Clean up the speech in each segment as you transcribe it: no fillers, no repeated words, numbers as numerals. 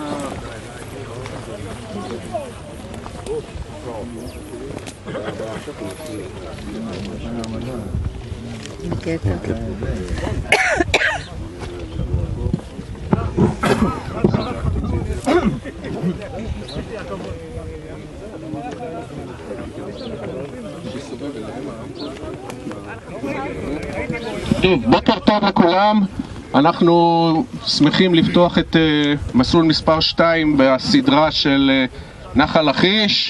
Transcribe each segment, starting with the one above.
טוב, בוקר טוב לכולם. אנחנו שמחים לפתוח את מסלול מספר 2 בסדרה של נחל לכיש.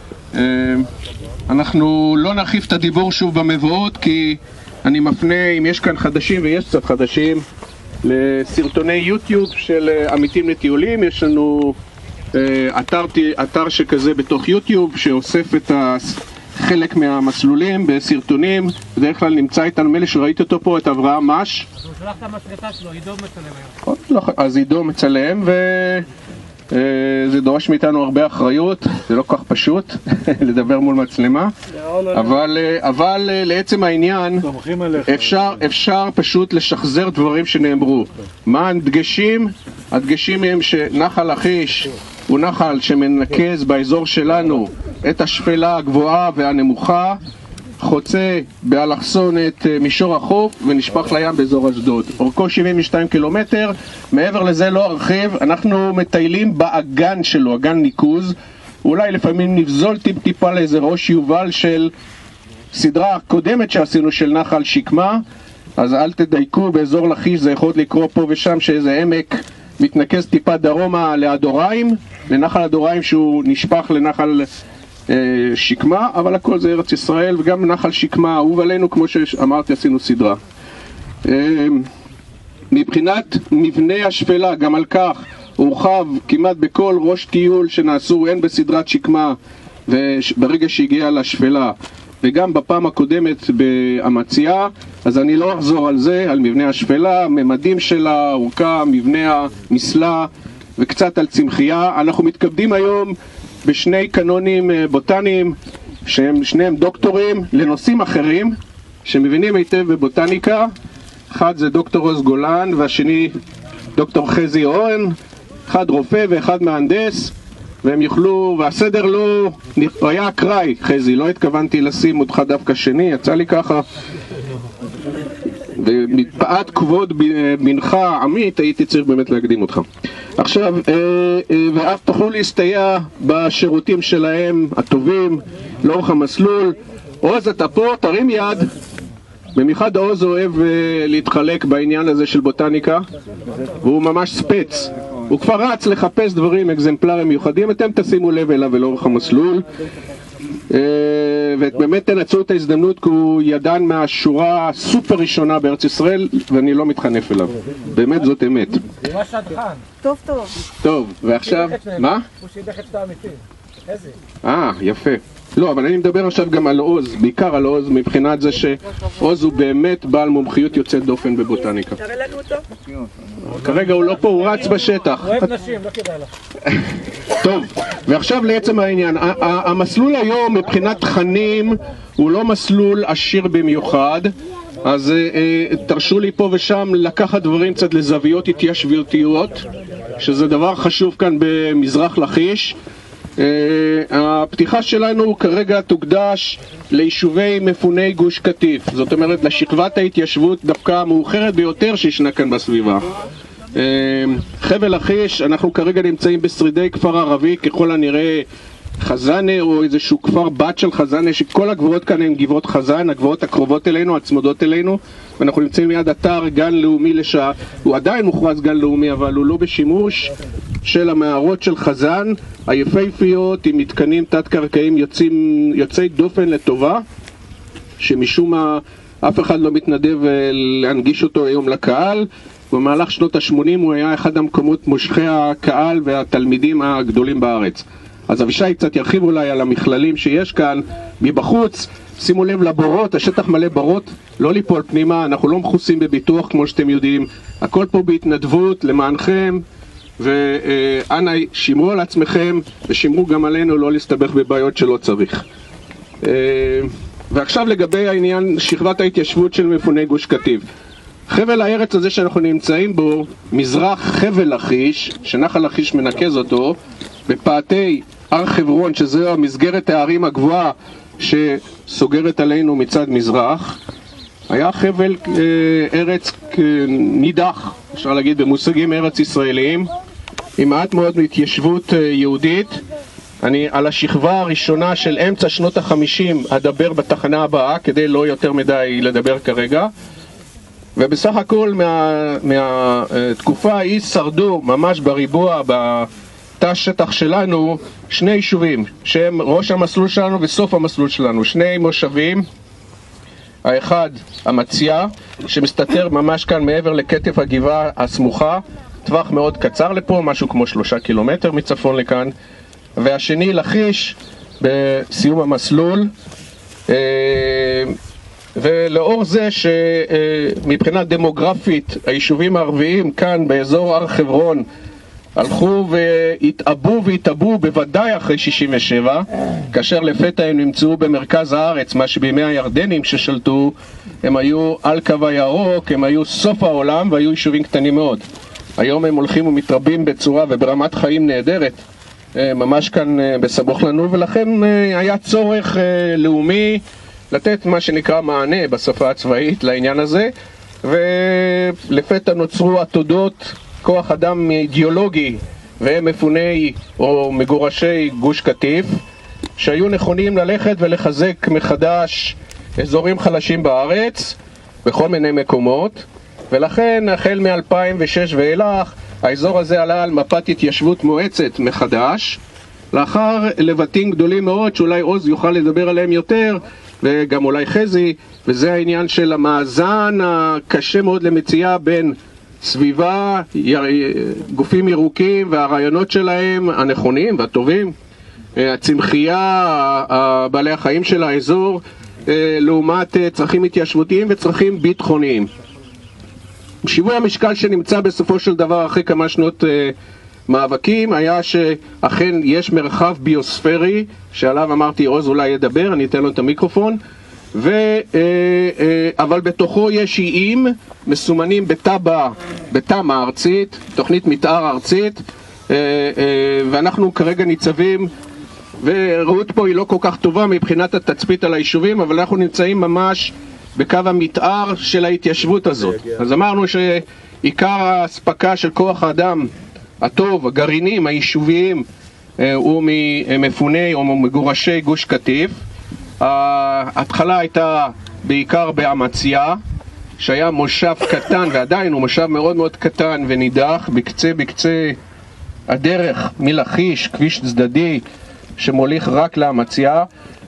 אנחנו לא נרחיב את הדיבור שוב במבואות, כי אני מפנה, אם יש כאן חדשים, ויש קצת חדשים, לסרטוני יוטיוב של עמיתים לטיולים. יש לנו אתר שכזה בתוך יוטיוב שאוסף את חלק מהמסלולים בסרטונים. בדרך כלל נמצא איתנו, מלא שראיתי אותו פה, את אברהם מש. הוא שלח את המשחטה שלו, עידו מצלם היום. אז עידו מצלם, וזה דורש מאיתנו הרבה אחריות, זה לא כל כך פשוט לדבר מול מצלמה, אבל לעצם העניין אפשר פשוט לשחזר דברים שנאמרו. מה הדגשים? הדגשים הם שנחל לכיש הוא נחל שמנקז באזור שלנו את השפלה הגבוהה והנמוכה, חוצה באלכסון את מישור החוף ונשפך לים באזור אשדוד. אורכו 72 קילומטר, מעבר לזה לא ארחיב. אנחנו מטיילים באגן שלו, אגן ניקוז. אולי לפעמים נבזול טיפה לאיזה ראש יובל של סדרה קודמת שעשינו של נחל שקמה, אז אל תדייקו, באזור לכיש זה יכול לקרוא פה ושם שאיזה עמק מתנקז טיפה דרומה לאדוריים, לנחל אדוריים שהוא נשפך לנחל שקמה, אבל הכל זה ארץ ישראל, וגם נחל שקמה אהוב עלינו, כמו שאמרתי, עשינו סדרה. מבחינת מבנה השפלה, גם על כך הורחב כמעט בכל ראש טיול שנעשו, הן בסדרת שקמה וברגע שהגיע לשפלה, וגם בפעם הקודמת באמציה, אז אני לא אחזור על זה, על מבנה השפלה, ממדים שלה, אורכה, מבנה המסלה וקצת על צמחייה. אנחנו מתכבדים היום בשני קנונים בוטניים שהם שניהם דוקטורים לנושאים אחרים שמבינים היטב בבוטניקה. אחד זה דוקטור עוז גולן והשני דוקטור חזי אורן, אחד רופא ואחד מהנדס, והם יוכלו, והסדר לא היה אקראי. חזי, לא התכוונתי לשים אותך דווקא שני, יצא לי ככה, ומפאת כבוד בנך עמית הייתי צריך באמת להקדים אותך. עכשיו, ואף תוכלו להסתייע בשירותים שלהם הטובים לאורך המסלול. עוז, אתה פה, תרים יד. במיוחד עוז אוהב להתחלק בעניין הזה של בוטניקה, והוא ממש ספץ, הוא כבר רץ לחפש דברים, אקזמפלרים מיוחדים. אתם תשימו לב אליו לאורך המסלול, ובאמת תנצלו את ההזדמנות, כי הוא ידען מהשורה הסופר ראשונה בארץ ישראל, ואני לא מתחנף אליו, באמת זאת אמת. מה שדכן? טוב. טוב, ועכשיו, מה? הוא שידך את האמיתי. איזה? יפה. לא, אבל אני מדבר עכשיו גם על עוז, בעיקר על עוז, מבחינת זה שעוז הוא באמת בעל מומחיות יוצאת דופן בבוטניקה. תראה לנו אותו. כרגע הוא לא פה, הוא רץ בשטח. הוא אוהב נשים, לא כדאי לך. טוב, ועכשיו לעצם העניין. המסלול היום מבחינת תכנים הוא לא מסלול עשיר במיוחד, אז תרשו לי פה ושם לקחת דברים קצת לזוויות התיישבותיות, שזה דבר חשוב כאן במזרח לכיש. הפתיחה שלנו כרגע תוקדש ליישובי מפוני גוש קטיף, זאת אומרת לשכבת ההתיישבות דווקא המאוחרת ביותר שישנה כאן בסביבה. חבל לכיש, אנחנו כרגע נמצאים בשרידי כפר ערבי, ככל הנראה חזנה או איזשהו כפר בת של חזנה, שכל הגבוהות כאן הן גבעות חזן, הגבוהות הקרובות אלינו, הצמודות אלינו, ואנחנו נמצאים מיד אתר גן לאומי לשעה. הוא עדיין מוכרז גן לאומי, אבל הוא לא בשימוש, של המערות של חזן היפהפיות עם מתקנים תת-קרקעיים יוצאי דופן לטובה, שמשום מה אף אחד לא מתנדב להנגיש אותו היום לקהל. במהלך שנות ה-80 הוא היה אחד המקומות מושכי הקהל והתלמידים הגדולים בארץ. אז אבישי קצת ירחיב אולי על המכללים שיש כאן מבחוץ. שימו לב לבורות, השטח מלא בורות, לא ליפול פנימה, אנחנו לא מכוסים בביטוח כמו שאתם יודעים, הכל פה בהתנדבות למענכם, ואנא שמרו על עצמכם ושמרו גם עלינו לא להסתבך בבעיות שלא צריך. ועכשיו לגבי העניין שכבת ההתיישבות של מפוני גוש קטיף. חבל הארץ הזה שאנחנו נמצאים בו, מזרח חבל לכיש, שנחל לכיש מנקז אותו, בפאתי הר חברון, שזו המסגרת הערים הגבוהה שסוגרת עלינו מצד מזרח, היה חבל ארץ נידח, אפשר להגיד במושגים ארץ ישראליים, עם מעט מאוד התיישבות יהודית. אני על השכבה הראשונה של אמצע שנות ה-50 אדבר בתחנה הבאה, כדי לא יותר מדי לדבר כרגע. ובסך הכל מהתקופה ההיא שרדו ממש בריבוע, בתא שטח שלנו, שני יישובים שהם ראש המסלול שלנו וסוף המסלול שלנו, שני מושבים. האחד המציאה, שמסתתר ממש כאן מעבר לכתף הגבעה הסמוכה, טווח מאוד קצר לפה, משהו כמו 3 קילומטר מצפון לכאן, והשני לכיש בסיום המסלול. ולאור זה שמבחינה דמוגרפית היישובים הערביים כאן באזור הר חברון הלכו והתאבו בוודאי אחרי 67, כאשר לפתע הם נמצאו במרכז הארץ, מה שבימי הירדנים ששלטו הם היו על קו הירוק, הם היו סוף העולם והיו יישובים קטנים מאוד. היום הם הולכים ומתרבים בצורה וברמת חיים נהדרת, ממש כאן בסמוך לנו, ולכן היה צורך לאומי לתת מה שנקרא מענה בשפה הצבאית לעניין הזה, ולפתע נוצרו עתודות כוח אדם אידיאולוגי והם מפוני או מגורשי גוש קטיף, שהיו נכונים ללכת ולחזק מחדש אזורים חלשים בארץ בכל מיני מקומות, ולכן החל מ-2006 ואילך האזור הזה עלה על מפת התיישבות מואצת מחדש, לאחר לבטים גדולים מאוד שאולי עוז יוכל לדבר עליהם יותר, וגם אולי חזי, וזה העניין של המאזן הקשה מאוד למציאה בין סביבה, גופים ירוקים והרעיונות שלהם הנכונים והטובים, הצמחייה, בעלי החיים של האזור, לעומת צרכים התיישבותיים וצרכים ביטחוניים. שיווי המשקל שנמצא בסופו של דבר אחרי כמה שנות מאבקים היה שאכן יש מרחב ביוספרי שעליו אמרתי עוז אולי ידבר, אני אתן לו את המיקרופון, אבל בתוכו יש איים מסומנים בתמ"א ארצית, תוכנית מתאר ארצית, ואנחנו כרגע ניצבים, וראות פה היא לא כל כך טובה מבחינת התצפית על היישובים, אבל אנחנו נמצאים ממש בקו המתאר של ההתיישבות הזאת. אז אמרנו שעיקר ההספקה של כוח האדם הטוב, הגרעינים היישוביים, הוא ממפוני או מגורשי גוש קטיף. ההתחלה הייתה בעיקר באמציה, שהיה מושב קטן, ועדיין הוא מושב מאוד מאוד קטן ונידח, בקצה הדרך מלכיש, כביש צדדי שמוליך רק לאמציה.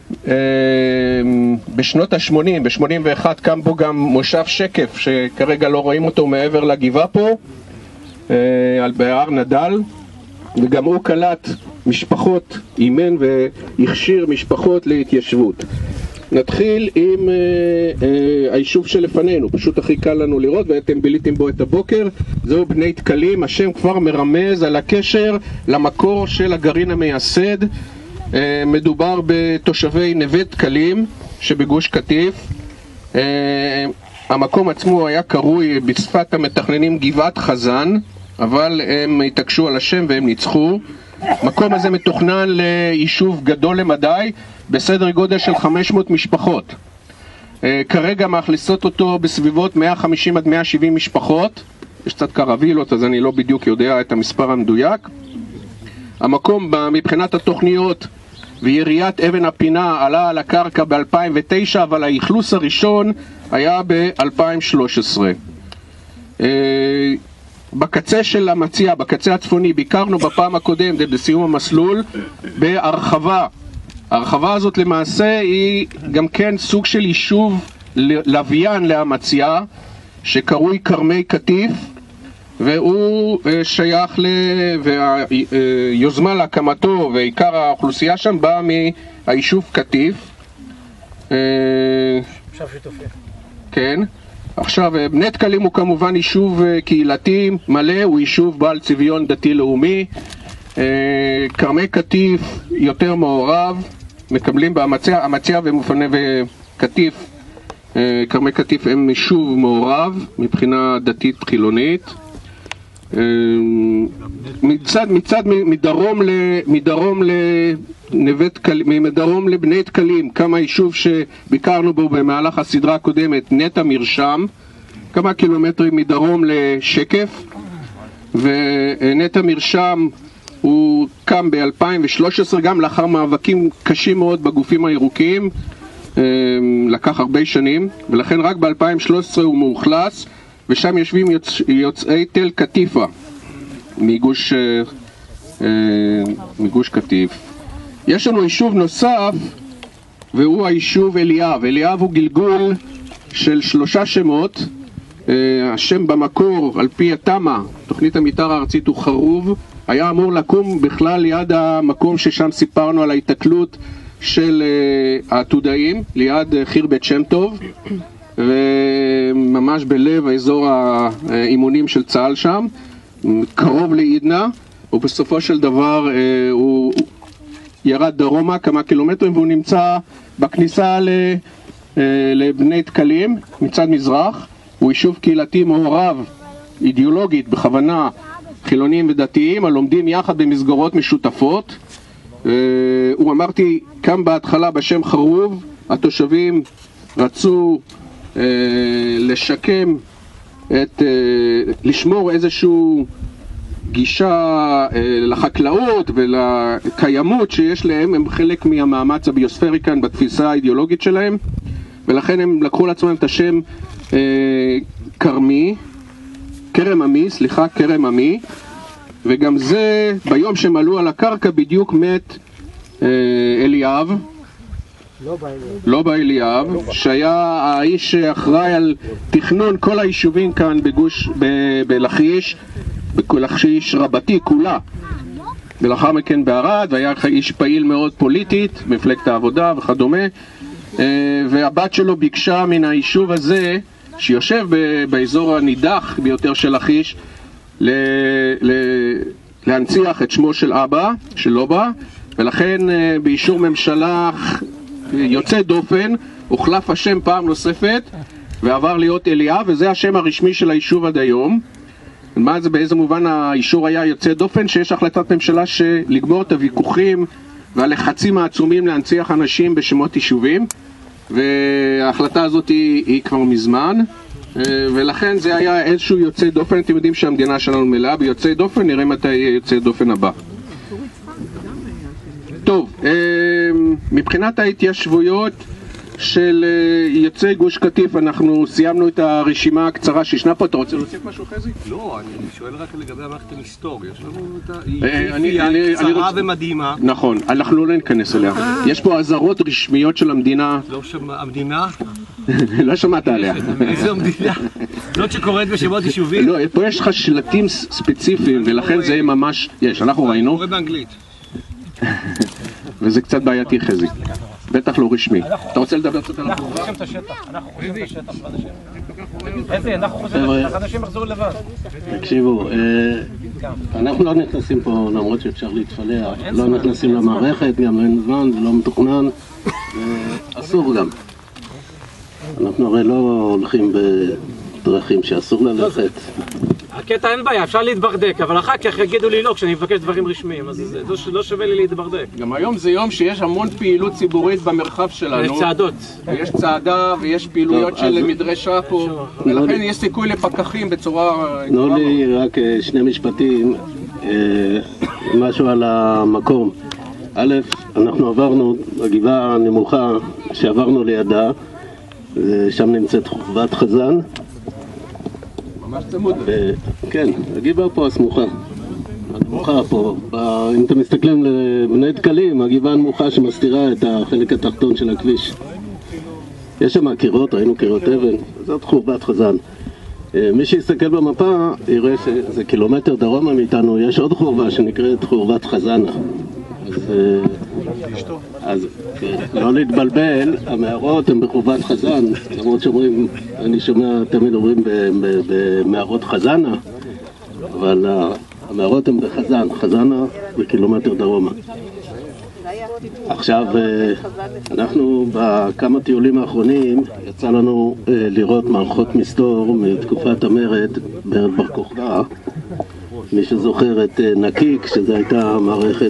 בשנות ה-80, ב-81 קם בו גם מושב שקף, שכרגע לא רואים אותו מעבר לגבעה פה, בהר נדל, וגם הוא קלט משפחות, אימן והכשיר משפחות להתיישבות. נתחיל עם היישוב שלפנינו, פשוט הכי קל לנו לראות ואתם ביליתם בו את הבוקר, זהו בני תקלים. השם כבר מרמז על הקשר למקור של הגרעין המייסד. מדובר בתושבי נווה תקלים שבגוש קטיף. המקום עצמו היה קרוי בשפת המתכננים גבעת חזן, אבל הם התעקשו על השם והם ניצחו. המקום הזה מתוכנן ליישוב גדול למדי בסדר גודל של 500 משפחות. כרגע מאכלסות אותו בסביבות 150 עד 170 משפחות. יש קצת קרווילות אז אני לא בדיוק יודע את המספר המדויק. המקום מבחינת התוכניות ויריית אבן הפינה עלה על הקרקע ב-2009, אבל האכלוס הראשון היה ב-2013. בקצה של המציאה, בקצה הצפוני, ביקרנו בפעם הקודמת בסיום המסלול בהרחבה. ההרחבה הזאת למעשה היא גם כן סוג של יישוב לוויין להמציאה שקרוי קרמי קטיף, והוא שייך והיוזמה להקמתו ועיקר האוכלוסייה שם באה מהיישוב קטיף. עכשיו שיתופי. כן. עכשיו, בני תקלים הוא כמובן יישוב קהילתי מלא, הוא יישוב בעל צביון דתי-לאומי. קרמי קטיף יותר מעורב, מקבלים בהמציה ומופנה וקטיף כרמי קטיף הם יישוב מעורב מבחינה דתית חילונית. מדרום לבני דקלים, כמה יישוב שביקרנו בו במהלך הסדרה הקודמת, נטע מרשם, כמה קילומטרים מדרום לשקף, ונטע מרשם הוא קם ב-2013 גם לאחר מאבקים קשים מאוד בגופים הירוקים, לקח הרבה שנים, ולכן רק ב-2013 הוא מאוכלס, ושם יושבים יוצאי תל קטיפה מגוש קטיף. יש לנו יישוב נוסף והוא היישוב אליאב. אליאב הוא גלגול של 3 שמות. השם במקור על פי התמ"א, תוכנית המתאר הארצית, הוא חרוב, היה אמור לקום בכלל ליד המקום ששם סיפרנו על ההתקלות של העתודאים, ליד חיר בית שם טוב, וממש בלב האזור האימונים של צה"ל שם, קרוב לעידנה, ובסופו של דבר הוא ירד דרומה כמה קילומטרים, והוא נמצא בכניסה לבני דקלים מצד מזרח. הוא יישוב קהילתי מעורב אידיאולוגית, בכוונה חילונים ודתיים הלומדים יחד במסגרות משותפות. הוא, אמרתי, קם בהתחלה בשם חרוב. התושבים רצו לשקם לשמור איזשהו גישה לחקלאות ולקיימות שיש להם. הם חלק מהמאמץ הביוספרי כאן בתפיסה האידיאולוגית שלהם, ולכן הם לקחו לעצמם את השם כרם עמי, וגם זה ביום שהם עלו על הקרקע בדיוק מת אליאב, לא באליאב, שהיה האיש שאחראי על תכנון כל היישובים כאן בלכיש רבתי כולה, ולאחר מכן בערד, והיה איש פעיל מאוד פוליטית, מפלגת העבודה וכדומה. והבת שלו ביקשה מן היישוב הזה, שיושב באזור הנידח ביותר של לכיש, להנציח את שמו של אבא, של לובה, ולכן באישור ממשלה יוצא דופן הוחלף השם פעם נוספת ועבר להיות אליאב, וזה השם הרשמי של היישוב עד היום. מה זה, באיזה מובן האישור היה יוצא דופן? שיש החלטת ממשלה לגמור את הוויכוחים והלחצים העצומים להנציח אנשים בשמות יישובים, וההחלטה הזאת היא כבר מזמן, ולכן זה היה איזשהו יוצא דופן. אתם יודעים שהמדינה שלנו מלאה ביוצא דופן, נראה מתי יהיה יוצא דופן הבא. טוב, מבחינת ההתיישבויות של יוצאי גוש קטיף, אנחנו סיימנו את הרשימה הקצרה שישנה פה. אתה רוצה להוסיף משהו, חזי? לא, אני שואל רק לגבי המערכת ההיסטוריה. יש לנו את קצרה ומדהימה. נכון, אנחנו לא ניכנס אליה. יש פה אזהרות רשמיות של המדינה. לא המדינה? לא שמעת עליה. איזו המדינה? לא שקוראת בשמות יישובים? לא, פה יש לך שלטים ספציפיים, ולכן זה ממש... יש, אנחנו ראינו. קורא באנגלית. וזה קצת בעייתי, חזי. בטח לא רשמי. אתה רוצה לדבר קצת על אנחנו חושבים את השטח. אנחנו חושבים את השטח. אנשים יחזרו לבד. תקשיבו, אנחנו לא נכנסים פה, למרות שאפשר להתפלא, לא נכנסים למערכת, גם אין זמן, זה לא מתוכנן, אסור גם. אנחנו הרי לא הולכים בדרכים שאסור ללכת. הקטע אין בעיה, אפשר להתברדק, אבל אחר כך יגידו לי לא כשאני מבקש דברים רשמיים, אז זה לא שווה לי להתברדק. גם היום זה יום שיש המון פעילות ציבורית במרחב שלנו. יש צעדות. ויש צעדה ויש פעילויות של מדרשה פה, ולכן יש סיכוי לפקחים בצורה... תנו לי רק 2 משפטים, משהו על המקום. א', אנחנו עברנו בגבעה הנמוכה שעברנו לידה, שם נמצאת חורבת חזן. ממש צמוד. כן, הגבעה פה הסמוכה. הנמוכה פה. אם אתם מסתכלים לבני דקלים, הגבעה הנמוכה שמסתירה את החלק התחתון של הכביש. יש שם קירות, ראינו קירות אבן, זאת חורבת חזן. מי שיסתכל במפה יראה שזה קילומטר דרומה מאיתנו, יש עוד חורבה שנקראת חורבת חזנה. אז לא להתבלבל, המערות הן בחורבת חזן, למרות שאומרים, אני שומע תמיד אומרים במערות חזנה, אבל המערות הן בחזן, חזנה וקילומטר דרומה. עכשיו, אנחנו בכמה טיולים האחרונים יצא לנו לראות מערכות מסתור מתקופת המרד מרד בר כוכבא. מי שזוכר את נקיק, שזו הייתה מערכת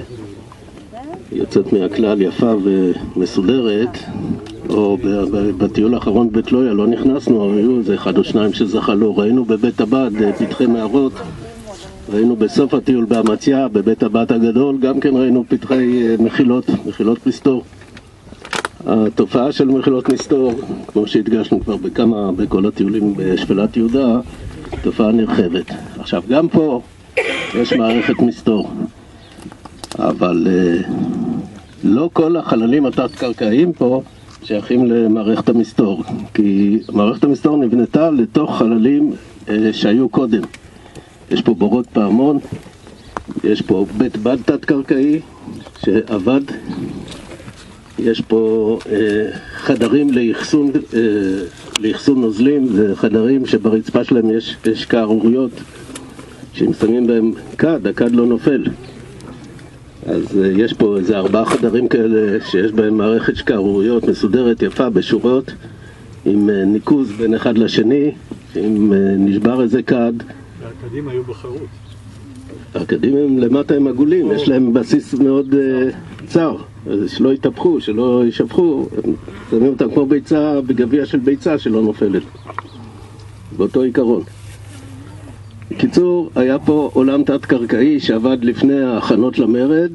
יוצאת מהכלל, יפה ומסודרת, או בטיול האחרון בבית לויה לא נכנסנו, היו איזה אחד או שניים שזחלו. ראינו בבית הבד פתחי מערות, ראינו בסוף הטיול באמציה, בבית הבד הגדול, גם כן ראינו פתחי מחילות מסתור. התופעה של מחילות מסתור, כמו שהדגשנו כבר בכל הטיולים בשפלת יהודה, תופעה נרחבת. עכשיו, גם פה יש מערכת מסתור, אבל לא כל החללים התת-קרקעיים פה שייכים למערכת המסתור, כי מערכת המסתור נבנתה לתוך חללים שהיו קודם. יש פה בורות פעמון, יש פה בית בד תת-קרקעי שעבד, יש פה חדרים לאחסון נוזלים, זה חדרים שברצפה שלהם יש קערוריות שאם שמים בהם כד, הכד לא נופל. אז יש פה איזה 4 חדרים כאלה שיש בהם מערכת שקערוריות מסודרת יפה בשורות עם ניקוז בין אחד לשני, אם נשבר איזה כד. והכדים היו בחרוט. הכדים הם למטה הם עגולים, יש להם בסיס מאוד צר, שלא יתהפכו, שלא יישפכו, שמים אותם כמו ביצה, בגביע של ביצה שלא נופלת, באותו עיקרון. בקיצור, היה פה עולם תת-קרקעי שעבד לפני ההכנות למרד.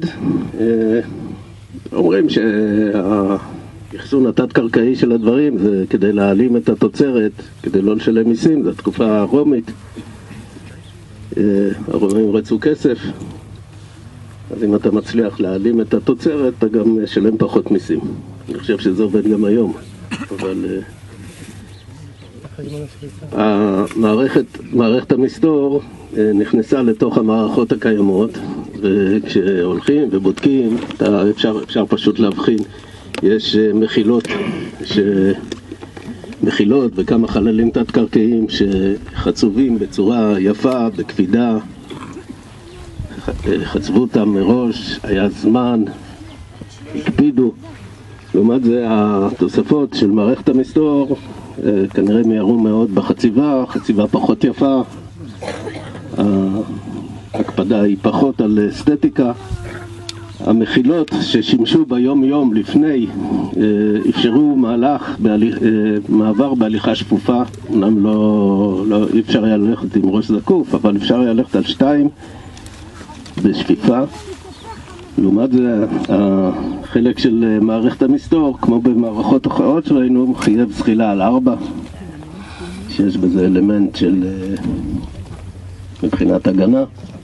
אומרים שהאחסון התת-קרקעי של הדברים זה כדי להעלים את התוצרת, כדי לא לשלם מיסים, זו התקופה הרומית. הרומאים רצו כסף, אז אם אתה מצליח להעלים את התוצרת, אתה גם משלם פחות מיסים. אני חושב שזה עובד גם היום, אבל מערכת המסתור נכנסה לתוך המערכות הקיימות, וכשהולכים ובודקים, אפשר פשוט להבחין. יש מחילות וכמה חללים תת-קרקעיים שחצובים בצורה יפה, בקפידה, חצבו אותם מראש, היה זמן, הקפידו. לעומת זה התוספות של מערכת המסתור כנראה מיהרו מאוד בחציבה, חציבה פחות יפה, ההקפדה היא פחות על אסתטיקה. המחילות ששימשו ביום יום לפני אפשרו מעבר בהליכה שפופה. אומנם לא אפשר היה ללכת עם ראש זקוף, אבל אפשר היה ללכת על 2 בשפיפה. לעומת זה החלק של מערכת המסתור, כמו במערכות אחרות שראינו, חייב זחילה על 4, שיש בזה אלמנט של מבחינת הגנה.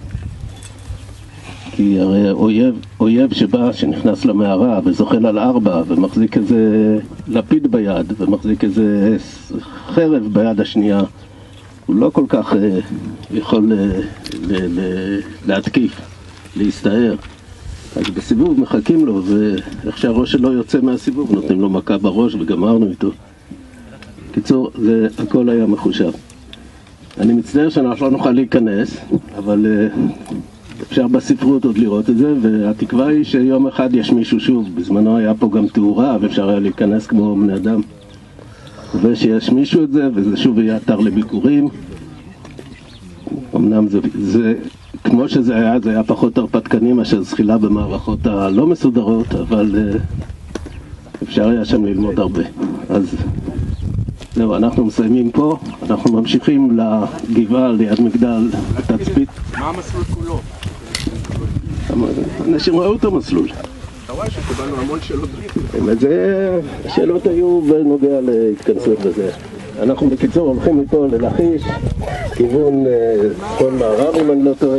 כי הרי אויב שנכנס למערה וזוחל על 4 ומחזיק איזה לפיד ביד ומחזיק איזה חרב ביד השנייה, הוא לא כל כך יכול להתקיף, להסתער. אז בסיבוב מחכים לו, ואיך שהראש שלו יוצא מהסיבוב נותנים לו מכה בראש וגמרנו איתו. קיצור, זה הכל היה מחושב. אני מצטער שאנחנו לא נוכל להיכנס, אבל אפשר בספרות עוד לראות את זה, והתקווה היא שיום אחד יש מישהו שוב. בזמנו היה פה גם תאורה ואפשר היה להיכנס כמו בני אדם, ושיש מישהו את זה, וזה שוב יהיה אתר לביקורים. אמנם זה כמו שזה היה פחות הרפתקני מאשר זחילה במערכות הלא מסודרות, אבל אפשר היה שם ללמוד הרבה. אז זהו, אנחנו מסיימים פה, אנחנו ממשיכים לגבעה ליד מגדל תצפית. מה המסלול כולו? אנשים ראו את המסלול. אתה רואה שקיבלנו המון שאלות. השאלות היו בנוגע להתכנסות בזה. אנחנו בקיצור הולכים מפה ללחיש, כיוון צפון מערב אם אני לא טועה,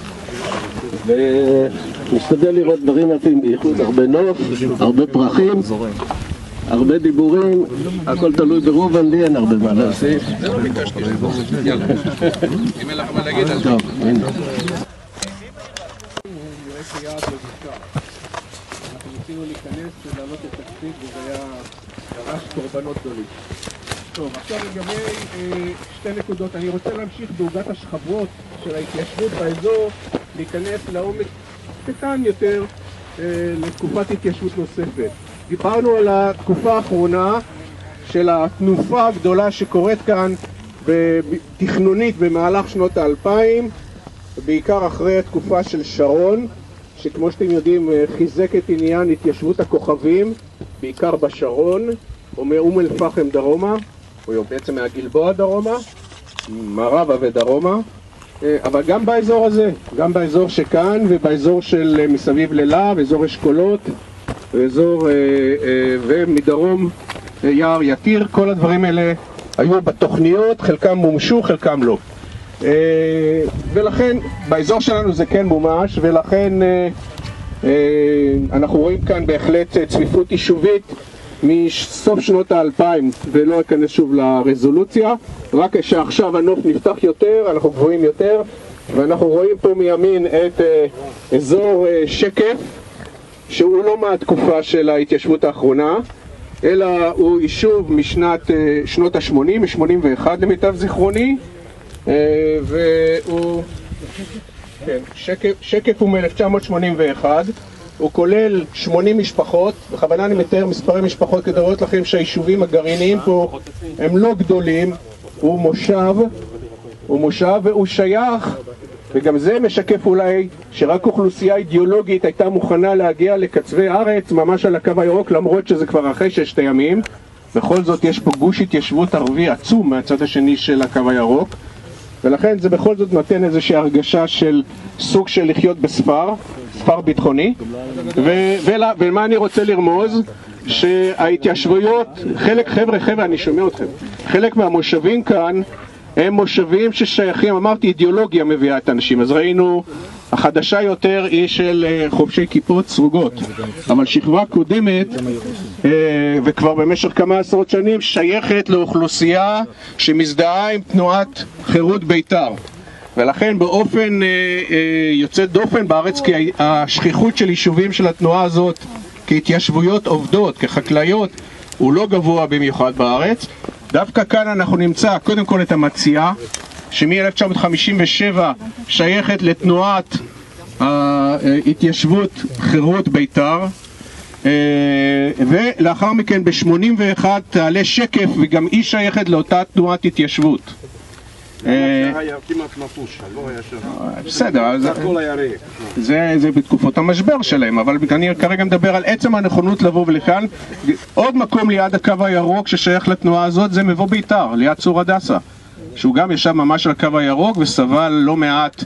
ונשתדל לראות דברים יפים, בייחוד הרבה נוף, הרבה פרחים, הרבה דיבורים, הכל תלוי ברובן, לי אין הרבה מה להוסיף. זהו, ביקשתי. יאללה. אם אין לך מה להגיד על זה. טוב, הנה. אנחנו ניסינו להיכנס ולעלות את תצפית, וזה היה דרש קורבנות גדולים. טוב, עכשיו לגבי 2 נקודות. אני רוצה להמשיך בעוגת השכבות של ההתיישבות באזור, להיכנס לעומק קטן יותר לתקופת התיישבות נוספת. דיברנו על התקופה האחרונה של התנופה הגדולה שקורית כאן תכנונית במהלך שנות ה-2000, בעיקר אחרי התקופה של שרון, שכמו שאתם יודעים חיזק את עניין התיישבות הכוכבים, בעיקר בשרון, או מאום אל פחם דרומה, או בעצם מהגלבוע דרומה, מערבה ודרומה, אבל גם באזור הזה, גם באזור שכאן ובאזור של מסביב ללה, באזור אשכולות, באזור ומדרום יער יתיר, כל הדברים האלה היו בתוכניות, חלקם מומשו, חלקם לא. ולכן באזור שלנו זה כן מומש, ולכן אנחנו רואים כאן בהחלט צפיפות יישובית מסוף שנות ה-2000, ולא אכנס שוב לרזולוציה, רק שעכשיו הנוף נפתח יותר, אנחנו גבוהים יותר, ואנחנו רואים פה מימין את אזור שקף, שהוא לא מהתקופה של ההתיישבות האחרונה, אלא הוא יישוב שנות ה-80, מ-81 למיטב זיכרוני, והוא שקף הוא מ-1981, הוא כולל 80 משפחות, בכוונה אני מתאר מספרי משפחות כדי לראות לכם שהיישובים הגרעיניים פה הם לא גדולים, הוא מושב והוא שייך, וגם זה משקף אולי שרק אוכלוסייה אידיאולוגית הייתה מוכנה להגיע לקצווי הארץ ממש על הקו הירוק, למרות שזה כבר אחרי 6 ימים. בכל זאת יש פה גוש התיישבות ערבי עצום מהצד השני של הקו הירוק, ולכן זה בכל זאת נותן איזושהי הרגשה של סוג של לחיות בספר ביטחוני. ומה אני רוצה לרמוז? שההתיישבויות, חבר'ה, אני שומע אתכם, חלק מהמושבים כאן הם מושבים ששייכים, אמרתי, אידיאולוגיה מביאה את האנשים, אז ראינו, החדשה יותר היא של חובשי כיפות סרוגות, אבל שכבה קודמת, וכבר במשך כמה עשרות שנים, שייכת לאוכלוסייה שמזדהה עם תנועת חירות בית"ר, ולכן באופן יוצא דופן בארץ, כי השכיחות של יישובים של התנועה הזאת כהתיישבויות עובדות, כחקלאיות, הוא לא גבוה במיוחד בארץ. דווקא כאן אנחנו נמצא קודם כל את המציעה, שמ-1957 שייכת לתנועת התיישבות חירות בית"ר, ולאחר מכן ב-81 תעלה שקף, וגם היא שייכת לאותה תנועת התיישבות. היה כמעט נפוש, לא היה שם. בסדר, הכל היה ריק. זה בתקופות המשבר שלהם, אבל אני כרגע מדבר על עצם הנכונות לבוא ולכאן. עוד מקום ליד הקו הירוק ששייך לתנועה הזאת זה מבוא בית"ר, ליד צור הדסה, שהוא גם ישב ממש על הקו הירוק וסבל לא מעט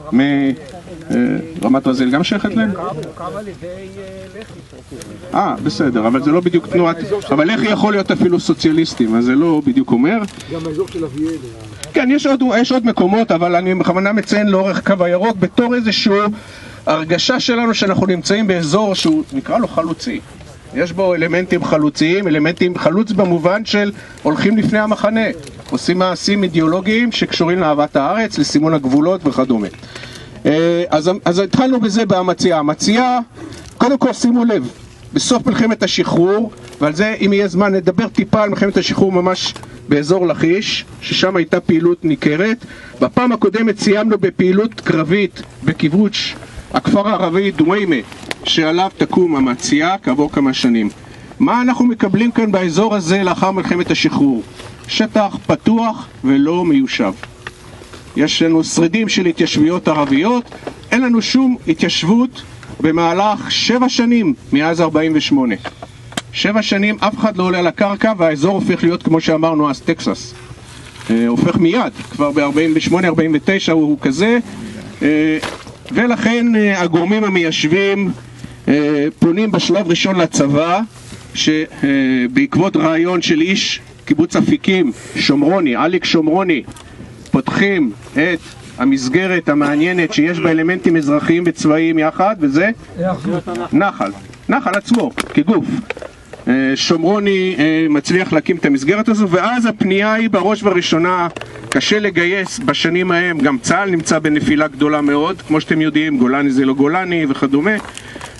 רמת רזיאל, גם שייכת להם? הוא קם על ידי לח"י. בסדר, אבל זה לא בדיוק תנועת, אבל לח"י יכול להיות אפילו סוציאליסטים, אז זה לא בדיוק אומר. גם האזור של אביאל. כן, יש עוד מקומות, אבל אני בכוונה מציין לאורך קו הירוק בתור איזושהי הרגשה שלנו שאנחנו נמצאים באזור שהוא נקרא לו חלוצי. יש בו אלמנטים חלוציים, חלוץ במובן של הולכים לפני המחנה, עושים מעשים אידיאולוגיים שקשורים לאהבת הארץ, לסימון הגבולות וכדומה. אז התחלנו בזה בהמציאה. המציאה, קודם כל שימו לב, בסוף מלחמת השחרור, ועל זה אם יהיה זמן נדבר טיפה על מלחמת השחרור ממש באזור לכיש, ששם הייתה פעילות ניכרת. בפעם הקודמת סיימנו בפעילות קרבית בקיבוץ הכפר הערבי דוויימה, שעליו תקום המציאה כעבור כמה שנים. מה אנחנו מקבלים כאן באזור הזה לאחר מלחמת השחרור? שטח פתוח ולא מיושב. יש לנו שרידים של התיישבויות ערביות, אין לנו שום התיישבות במהלך 7 שנים מאז 48. 7 שנים אף אחד לא עולה על הקרקע, והאזור הופך להיות, כמו שאמרנו אז, טקסס. הופך מיד, כבר ב-48-49 הוא כזה, ולכן הגורמים המיישבים פונים בשלב ראשון לצבא, שבעקבות רעיון של איש קיבוץ אפיקים, שומרוני, אליק שומרוני, פותחים את המסגרת המעניינת שיש בה אלמנטים אזרחיים וצבאיים יחד, וזה נחל עצמו, כגוף. שומרוני מצליח להקים את המסגרת הזו, ואז הפנייה היא בראש וראשונה, קשה לגייס בשנים ההם, גם צה"ל נמצא בנפילה גדולה מאוד, כמו שאתם יודעים, גולני זה לא גולני וכדומה,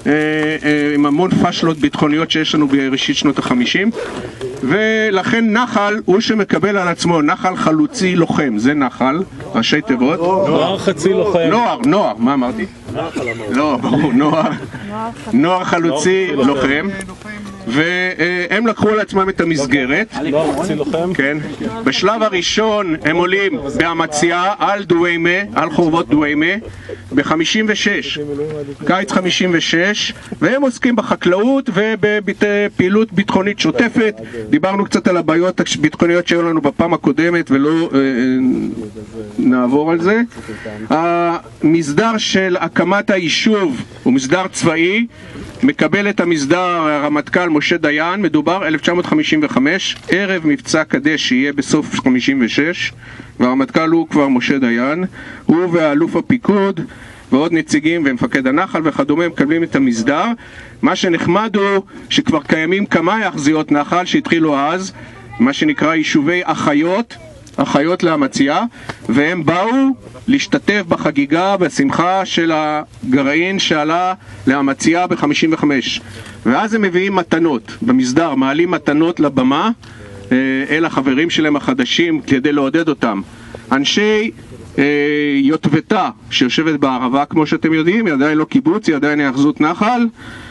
עם המון פשלות ביטחוניות שיש לנו בראשית שנות ה-50, ולכן נחל הוא שמקבל על עצמו, נחל חלוצי לוחם, זה נחל, ראשי תיבות. נוער חצי לוחם. נוער, מה אמרתי? לא, ברור, נוער חלוצי לוחם. והם לקחו על עצמם את המסגרת. כן. בשלב הראשון הם עולים באמציה על דווימה, על חורבות דווימה, ב-56, קיץ 56, והם עוסקים בחקלאות ובפעילות ביטחונית שוטפת. דיברנו קצת על הבעיות הביטחוניות שהיו לנו בפעם הקודמת ולא נעבור על זה. המסדר של הקמת היישוב הוא מסדר צבאי, מקבל את המסדר הרמטכ"ל משה דיין, מדובר 1955, ערב מבצע קדש שיהיה בסוף 56, והרמטכ"ל הוא כבר משה דיין, הוא והאלוף הפיקוד ועוד נציגים ומפקד הנחל וכדומה מקבלים את המסדר. מה שנחמד הוא שכבר קיימים כמה יחזיות נחל שהתחילו אז, מה שנקרא יישובי אחיות לאמציה, והם באו להשתתף בחגיגה בשמחה של הגרעין שעלה לאמציה ב-55, ואז הם מביאים מתנות במסדר, מעלים מתנות לבמה אל החברים שלהם החדשים כדי לעודד אותם. אנשי יוטבתה שיושבת בערבה, כמו שאתם יודעים, היא עדיין לא קיבוץ, היא עדיין היאחזות נחל,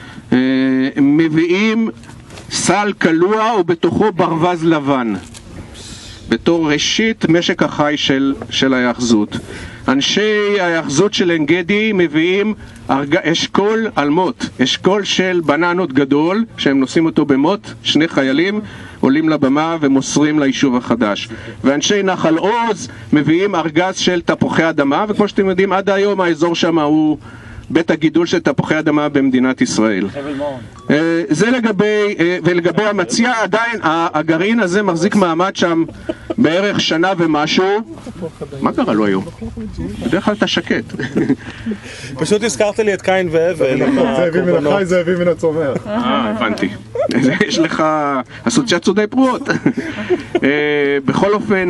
מביאים סל קלוע ובתוכו ברווז לבן בתור ראשית משק החי של היאחזות. אנשי היאחזות של עין גדי מביאים אשכול על מות, אשכול של בננות גדול שהם נושאים אותו במות, שני חיילים עולים לבמה ומוסרים ליישוב החדש. ואנשי נחל עוז מביאים ארגז של תפוחי אדמה, וכמו שאתם יודעים עד היום האזור שם הוא בית הגידול של תפוחי אדמה במדינת ישראל. זה ולגבי המציה, עדיין הגרעין הזה מחזיק מעמד שם בערך שנה ומשהו. מה קרה לו היום? בדרך כלל אתה שקט. פשוט הזכרת לי את קין והבל. זה הביא מן החי, זה הביא מן הצומח. הבנתי. יש לך אסוציאציות די פרועות. בכל אופן,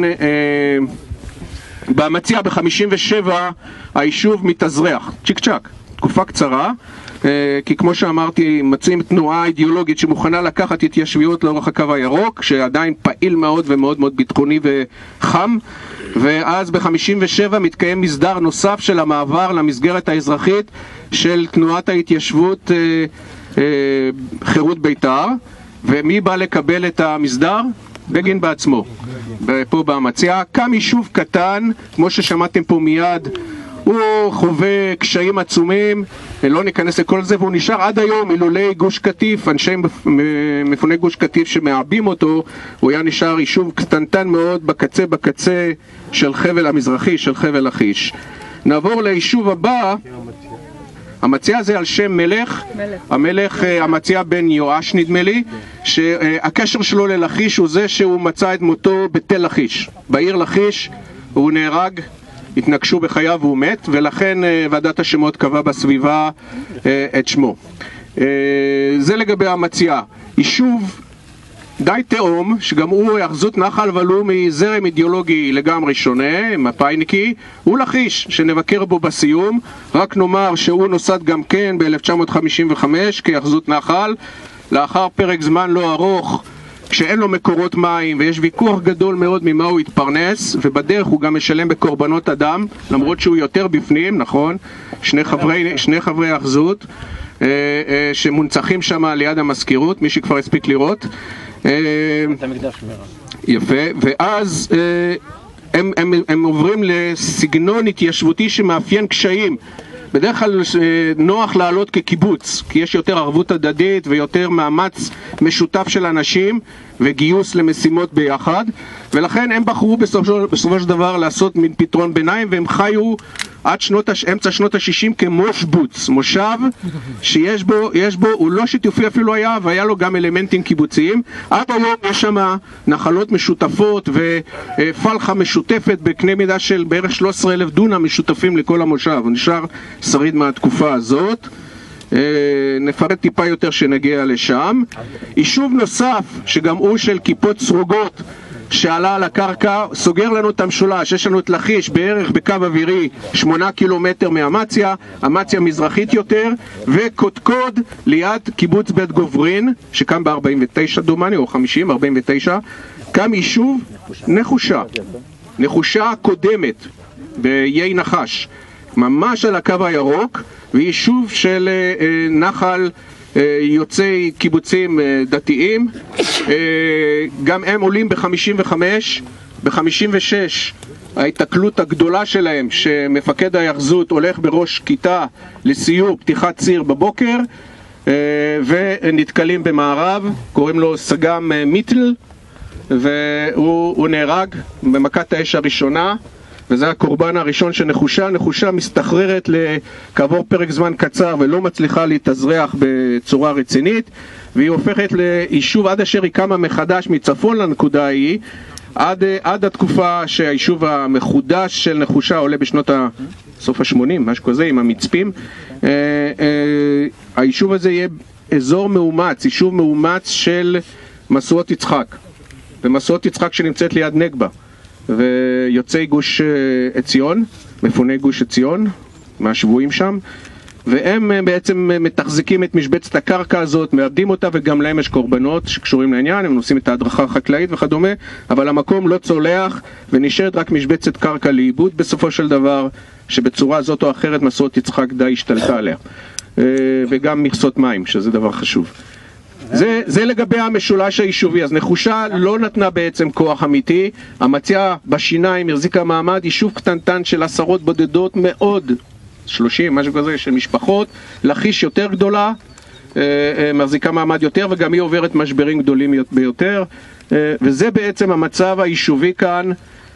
במציה ב-57 היישוב מתאזרח, צ'יק צ'ק, תקופה קצרה, כי כמו שאמרתי, מצאים תנועה אידיאולוגית שמוכנה לקחת התיישבויות לאורך הקו הירוק, שעדיין פעיל מאוד ומאוד מאוד ביטחוני וחם, ואז ב-57 מתקיים מסדר נוסף של המעבר למסגרת האזרחית של תנועת ההתיישבות חירות בית"ר. ומי בא לקבל את המסדר? בגין בעצמו. פה באמציה קם יישוב קטן, כמו ששמעתם פה מיד, הוא חווה קשיים עצומים, לא ניכנס לכל זה, והוא נשאר עד היום אילולי גוש קטיף, אנשי מפוני גוש קטיף שמעבים אותו, הוא היה נשאר יישוב קטנטן מאוד בקצה של חבל המזרחי, של חבל לכיש. נעבור ליישוב הבא, המציה זה על שם המלך המציה בן יואש נדמה לי, שהקשר שלו ללכיש הוא זה שהוא מצא את מותו בתל לכיש, בעיר לכיש הוא נהרג, התנגשו בחייו והוא מת, ולכן ועדת השמות קבעה בסביבה את שמו. זה לגבי המציה. יישוב די תאום, שגם הוא היאחזות נחל, אבל הוא מזרם אידיאולוגי לגמרי שונה, מפאיניקי, הוא לכיש, שנבקר בו בסיום. רק נאמר שהוא נוסד גם כן ב-1955 כיאחזות נחל, לאחר פרק זמן לא ארוך, כשאין לו מקורות מים ויש ויכוח גדול מאוד ממה הוא יתפרנס, ובדרך הוא גם משלם בקורבנות אדם, למרות שהוא יותר בפנים, נכון? שני חברי היאחזות שמונצחים שם ליד המזכירות, מי שכבר הספיק לראות. יפה, ואז הם עוברים לסגנון התיישבותי שמאפיין קשיים. בדרך כלל נוח לעלות כקיבוץ, כי יש יותר ערבות הדדית ויותר מאמץ משותף של אנשים וגיוס למשימות ביחד, ולכן הם בחרו בסופו של דבר לעשות מין פתרון ביניים, והם חיו עד אמצע שנות ה-60 כמושבוץ, מושב שיש בו, הוא לא שיתופי אפילו היה, והיה לו גם אלמנטים קיבוציים. עד היום יש שם נחלות משותפות ופלחה משותפת בקנה מידה של בערך 13,000 דונם משותפים לכל המושב. הוא נשאר שריד מהתקופה הזאת. נפרט טיפה יותר שנגיע לשם. יישוב נוסף שגם הוא של כיפות סרוגות שעלה על הקרקע, סוגר לנו את המשולש. יש לנו את לכיש בערך בקו אווירי 8 קילומטר מאמציה, אמציה מזרחית יותר, וקודקוד ליד קיבוץ בית גוברין, שקם ב-49 דומני, או 50, 49, קם יישוב נחושה, נחושה קודמת, באיי נחש, ממש על הקו הירוק, ויישוב של נחל יוצאי קיבוצים דתיים. גם הם עולים ב-55, ב-56 ההתקלות הגדולה שלהם שמפקד היחזות הולך בראש כיתה לסיור פתיחת ציר בבוקר, ונתקלים במערב, קוראים לו סגם מיטל, והוא נהרג במכת האש הראשונה, וזה הקורבן הראשון של נחושה. נחושה מסתחררת כעבור פרק זמן קצר ולא מצליחה להתאזרח בצורה רצינית, והיא הופכת ליישוב עד אשר היא קמה מחדש מצפון לנקודה ההיא, עד התקופה שהיישוב המחודש של נחושה עולה בשנות סוף ה-80, משהו כזה, עם המצפים. היישוב הזה יהיה אזור מאומץ, יישוב מאומץ של מסועות יצחק, ומסועות יצחק שנמצאת ליד נגבה, ויוצאי גוש עציון, מפוני גוש עציון, מהשבויים שם, והם בעצם מתחזקים את משבצת הקרקע הזאת, מאבדים אותה, וגם להם יש קורבנות שקשורים לעניין, הם עושים את ההדרכה החקלאית וכדומה, אבל המקום לא צולח, ונשארת רק משבצת קרקע לאיבוד בסופו של דבר, שבצורה זאת או אחרת מסורת יצחק די השתלטה עליה, וגם מכסות מים, שזה דבר חשוב. זה לגבי המשולש היישובי. אז נחושה לא נתנה בעצם כוח אמיתי, אמציה בשיניים הרזיקה מעמד, יישוב קטנטן של עשרות בודדות מאוד, 30 משהו כזה של משפחות. לכיש יותר גדולה, מחזיקה מעמד יותר, וגם היא עוברת משברים גדולים ביותר, וזה בעצם המצב היישובי כאן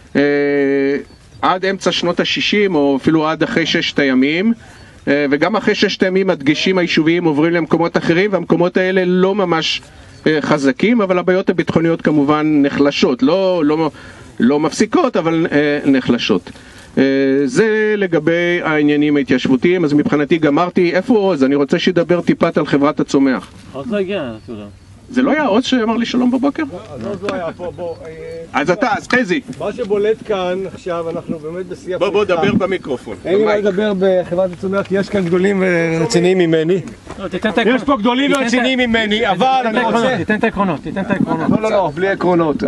עד אמצע שנות ה-60, או אפילו עד אחרי 6 הימים. וגם אחרי 6 הימים הדגשים היישוביים עוברים למקומות אחרים, והמקומות האלה לא ממש חזקים, אבל הבעיות הביטחוניות כמובן נחלשות, לא מפסיקות, אבל נחלשות. זה לגבי העניינים ההתיישבותיים. אז מבחינתי גמרתי. איפה עוז? אני רוצה שידבר טיפת על חברת הצומח. עוד לא הגיע, תודה. זה לא היה עוז שאמר לי שלום בבוקר? לא היה פה, בוא. אז אתה, אז חזי. מה שבולט כאן, עכשיו אנחנו באמת בשיח... בוא דבר במיקרופון. אין לי מה לדבר בחברת הצומח, כי יש כאן גדולים ורציניים ממני. יש פה גדולים ורציניים ממני, אבל אני רוצה... תיתן את העקרונות, תיתן את העקרונות. לא, בלי עקרונות.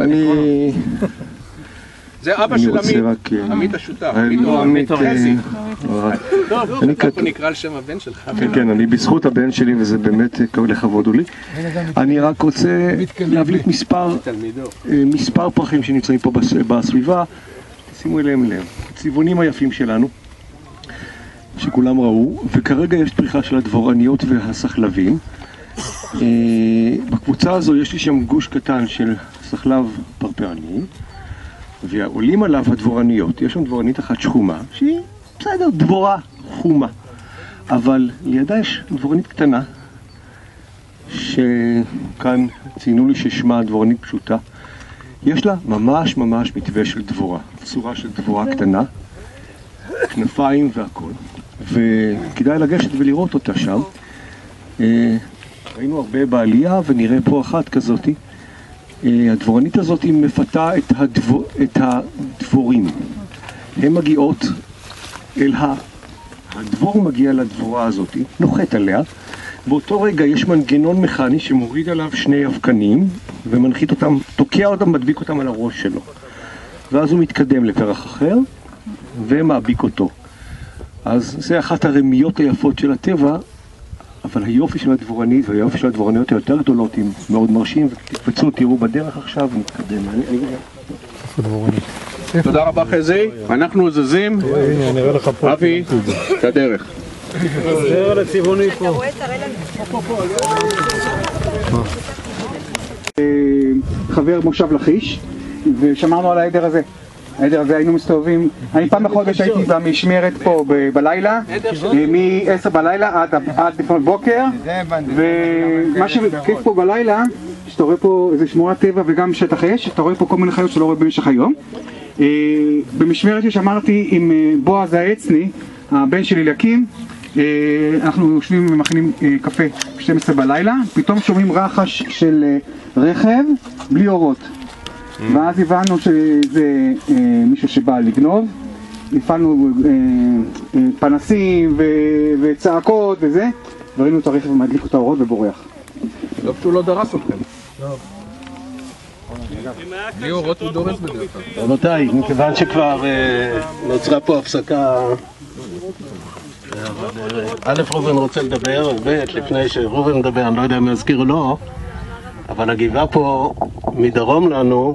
זה אבא של עמית השותף, עמית חזי. טוב, אנחנו נקרא על שם הבן שלך. כן, אני בזכות הבן שלי, וזה באמת לכבוד הוא לי. אני רק רוצה להבליט מספר פרחים שנמצאים פה בסביבה. שימו אליהם לב, צבעונים היפים שלנו, שכולם ראו, וכרגע יש פריחה של הדבורניות והסחלבים. בקבוצה הזו יש לי שם גוש קטן של סחלב פרפרני, ועולים עליו הדבורניות. יש שם דבורנית אחת שחומה, שהיא בסדר, דבורה חומה. אבל לידה יש דבורנית קטנה, שכאן ציינו לי ששמה דבורנית פשוטה. יש לה ממש מתווה של דבורה, צורה של דבורה קטנה, כנפיים והכל. וכדאי לגשת ולראות אותה שם. ראינו הרבה בעלייה, ונראה פה אחת כזאתי. הדבורנית הזאת היא מפתה את הדבורים. הן מגיעות הדבור מגיע לדבורה הזאת, נוחת עליה. באותו רגע יש מנגנון מכני שמוריד עליו 2 אבקנים ומנחית אותם, תוקע אותם, מדביק אותם על הראש שלו. ואז הוא מתקדם לפרח אחר ומאביק אותו. אז זה אחת הרמיות היפות של הטבע, אבל היופי של הדבורנית והיופי של הדבורניות היותר גדולות הם מאוד מרשים, ותקפצו, תראו בדרך עכשיו ונתקדם. תודה רבה חזי, אנחנו זזים. אבי, את הדרך. תראה על הצבעוני פה. חבר מושב לכיש, ושמרנו על העדר הזה. העדר הזה היינו מסתובבים, אני פעם בחודש הייתי במשמרת פה בלילה, מ-10 בלילה עד לפנות בוקר, ומה שכיף פה בלילה, שאתה רואה פה איזה שמורת טבע וגם שטח אש, אתה רואה פה כל מיני חיות שלא רואה במשך היום. במשמרת ששמרתי עם בועז העצני, הבן שלי להקים, אנחנו יושבים ומכינים קפה 12 בלילה, פתאום שומעים רחש של רכב בלי אורות. ואז הבנו שזה מישהו שבא לגנוב, הפעלנו פנסים וצעקות וזה, וראינו את הרכב ומדליק את האורות ובורח. לא שהוא לא דרס אתכם. בלי אורות הוא דורס בדרך כלל. רבותיי, מכיוון שכבר נוצרה פה הפסקה, א' ראובן רוצה לדבר, ב' לפני שראובן מדבר, אני לא יודע אם להזכיר או לא, אבל הגבעה פה מדרום לנו,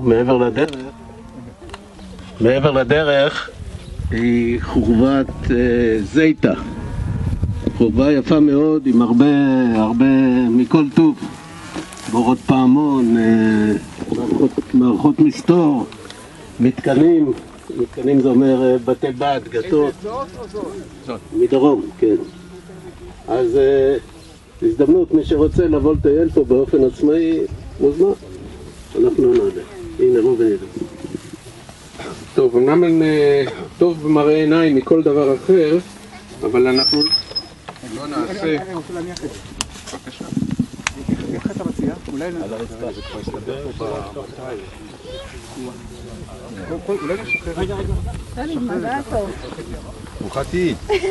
מעבר לדרך, היא חורבת זיתה. חורבה יפה מאוד עם הרבה מכל טוב. בורות פעמון, מערכות מסתור, מתקנים זה אומר בתי בד, גתות, מדרום, כן. אז הזדמנות, מי שרוצה לבוא לטייל פה באופן עצמאי, מוזמן, אנחנו נעלה. הנה ראובן ידע. טוב, אמנם טוב במראה עיניים מכל דבר אחר, אבל אנחנו לא נעשה... בבקשה. איך אתה מציע? אולי... על הרצפה, זה כבר הסתבר אולי נשחרר... רגע. מזל טוב. ברוכתי.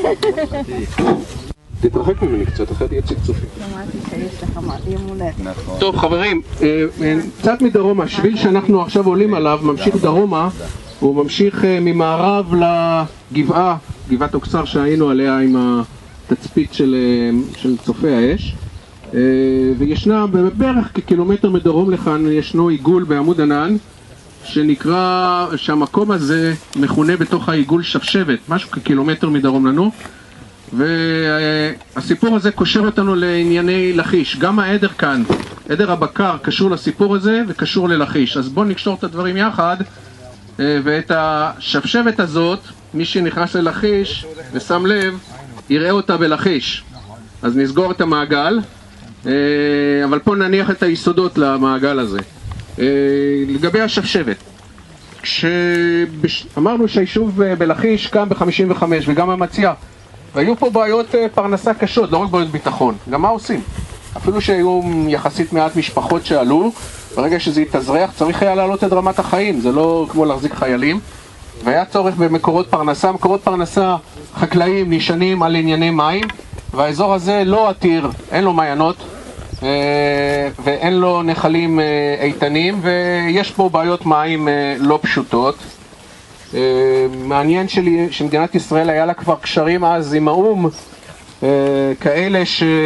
תתרחק ממני קצת, אחרת יהיה צפצופים. שמעתי שיש לך יום הולדת. טוב חברים, קצת מדרומה, השביל שאנחנו עכשיו עולים עליו ממשיך דרומה, הוא ממשיך ממערב לגבעה, גבעת אוקצר שהיינו עליה עם התצפית של צופי האש, וישנה בערך כקילומטר מדרום לכאן ישנו עיגול בעמוד ענן שנקרא, שהמקום הזה מכונה בתוך העיגול שפשבת, משהו כקילומטר מדרום לנו, והסיפור הזה קושר אותנו לענייני לכיש. גם העדר כאן, עדר הבקר, קשור לסיפור הזה וקשור ללכיש. אז בואו נקשור את הדברים יחד, ואת השפשבת הזאת, מי שנכנס ללכיש ושם לב, יראה אותה בלכיש. אז נסגור את המעגל, אבל פה נניח את היסודות למעגל הזה. לגבי השפשבת, אמרנו שהיישוב בלכיש קם ב-55 וגם המציאה, והיו פה בעיות פרנסה קשות, לא רק בעיות ביטחון. גם מה עושים? אפילו שהיו יחסית מעט משפחות שעלו, ברגע שזה יתאזרח צריך היה לעלות את רמת החיים, זה לא כמו להחזיק חיילים, והיה צורך במקורות פרנסה. מקורות פרנסה חקלאיים נשענים על ענייני מים, והאזור הזה לא עתיר, אין לו מעיינות ואין לו נחלים איתנים, ויש פה בעיות מים לא פשוטות. מעניין שמדינת ישראל היה לה כבר קשרים אז עם האום, כאלה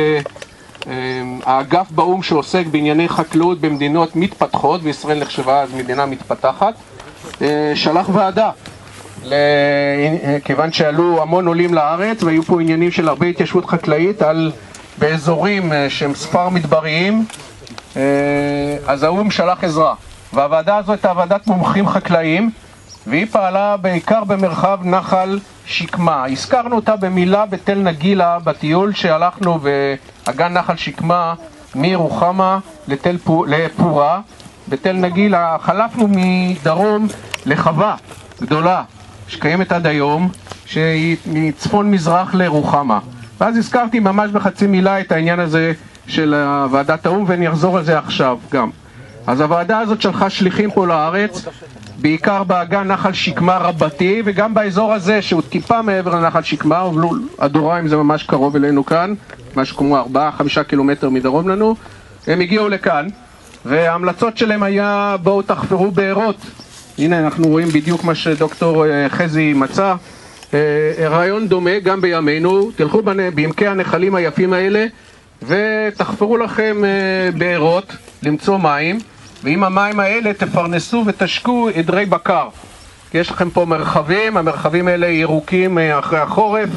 שהאגף באום שעוסק בענייני חקלאות במדינות מתפתחות, וישראל נחשבה אז מדינה מתפתחת, שלח ועדה, כיוון שעלו המון עולים לארץ והיו פה עניינים של הרבה התיישבות חקלאית באזורים שהם ספר מדבריים, אז האום שלח עזרה, והוועדה הזו הייתה ועדת מומחים חקלאיים, והיא פעלה בעיקר במרחב נחל שקמה. הזכרנו אותה במילה בתל נגילה בטיול שהלכנו באגן נחל שקמה מירוחמה לפורה. בתל נגילה חלפנו מדרום לחווה גדולה שקיימת עד היום, שהיא מצפון מזרח לרוחמה. ואז הזכרתי ממש בחצי מילה את העניין הזה של ועדת האום, ואני אחזור על זה עכשיו גם. אז הוועדה הזאת שלחה שליחים פה לארץ, בעיקר באגן נחל שקמה רבתי, וגם באזור הזה שהוא טיפה מעבר לנחל שקמה, אבל הדוריים זה ממש קרוב אלינו כאן, משהו כמו 4-5 קילומטר מדרום לנו. הם הגיעו לכאן, וההמלצות שלהם היה בואו תחפרו בארות. הנה אנחנו רואים בדיוק מה שדוקטור חזי מצא, רעיון דומה גם בימינו. תלכו בעמקי הנחלים היפים האלה ותחפרו לכם בארות למצוא מים, ועם המים האלה תפרנסו ותשקו עדרי בקר. יש לכם פה מרחבים, המרחבים האלה ירוקים אחרי החורף,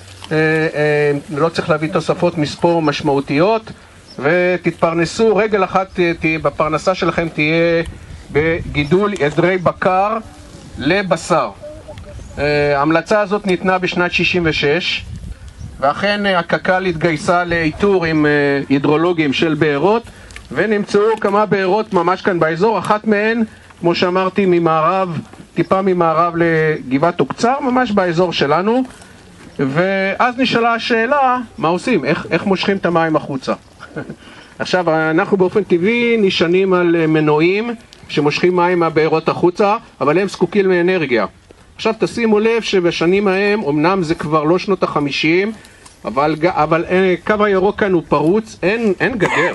לא צריך להביא תוספות מספור משמעותיות, ותתפרנסו. רגל אחת בפרנסה שלכם תהיה בגידול עדרי בקר לבשר. ההמלצה הזאת ניתנה בשנת 66, ואכן הקק"ל התגייסה לאיתור עם הידרולוגים של בארות, ונמצאו כמה בארות ממש כאן באזור. אחת מהן, כמו שאמרתי, ממערב, טיפה ממערב לגבעת אוקצר, ממש באזור שלנו. ואז נשאלה השאלה, מה עושים? איך מושכים את המים החוצה? עכשיו, אנחנו באופן טבעי נשענים על מנועים שמושכים מים מהבארות החוצה, אבל הם זקוקים לאנרגיה. עכשיו תשימו לב שבשנים ההם, אמנם זה כבר לא שנות ה-50, אבל קו הירוק כאן הוא פרוץ, אין גדר.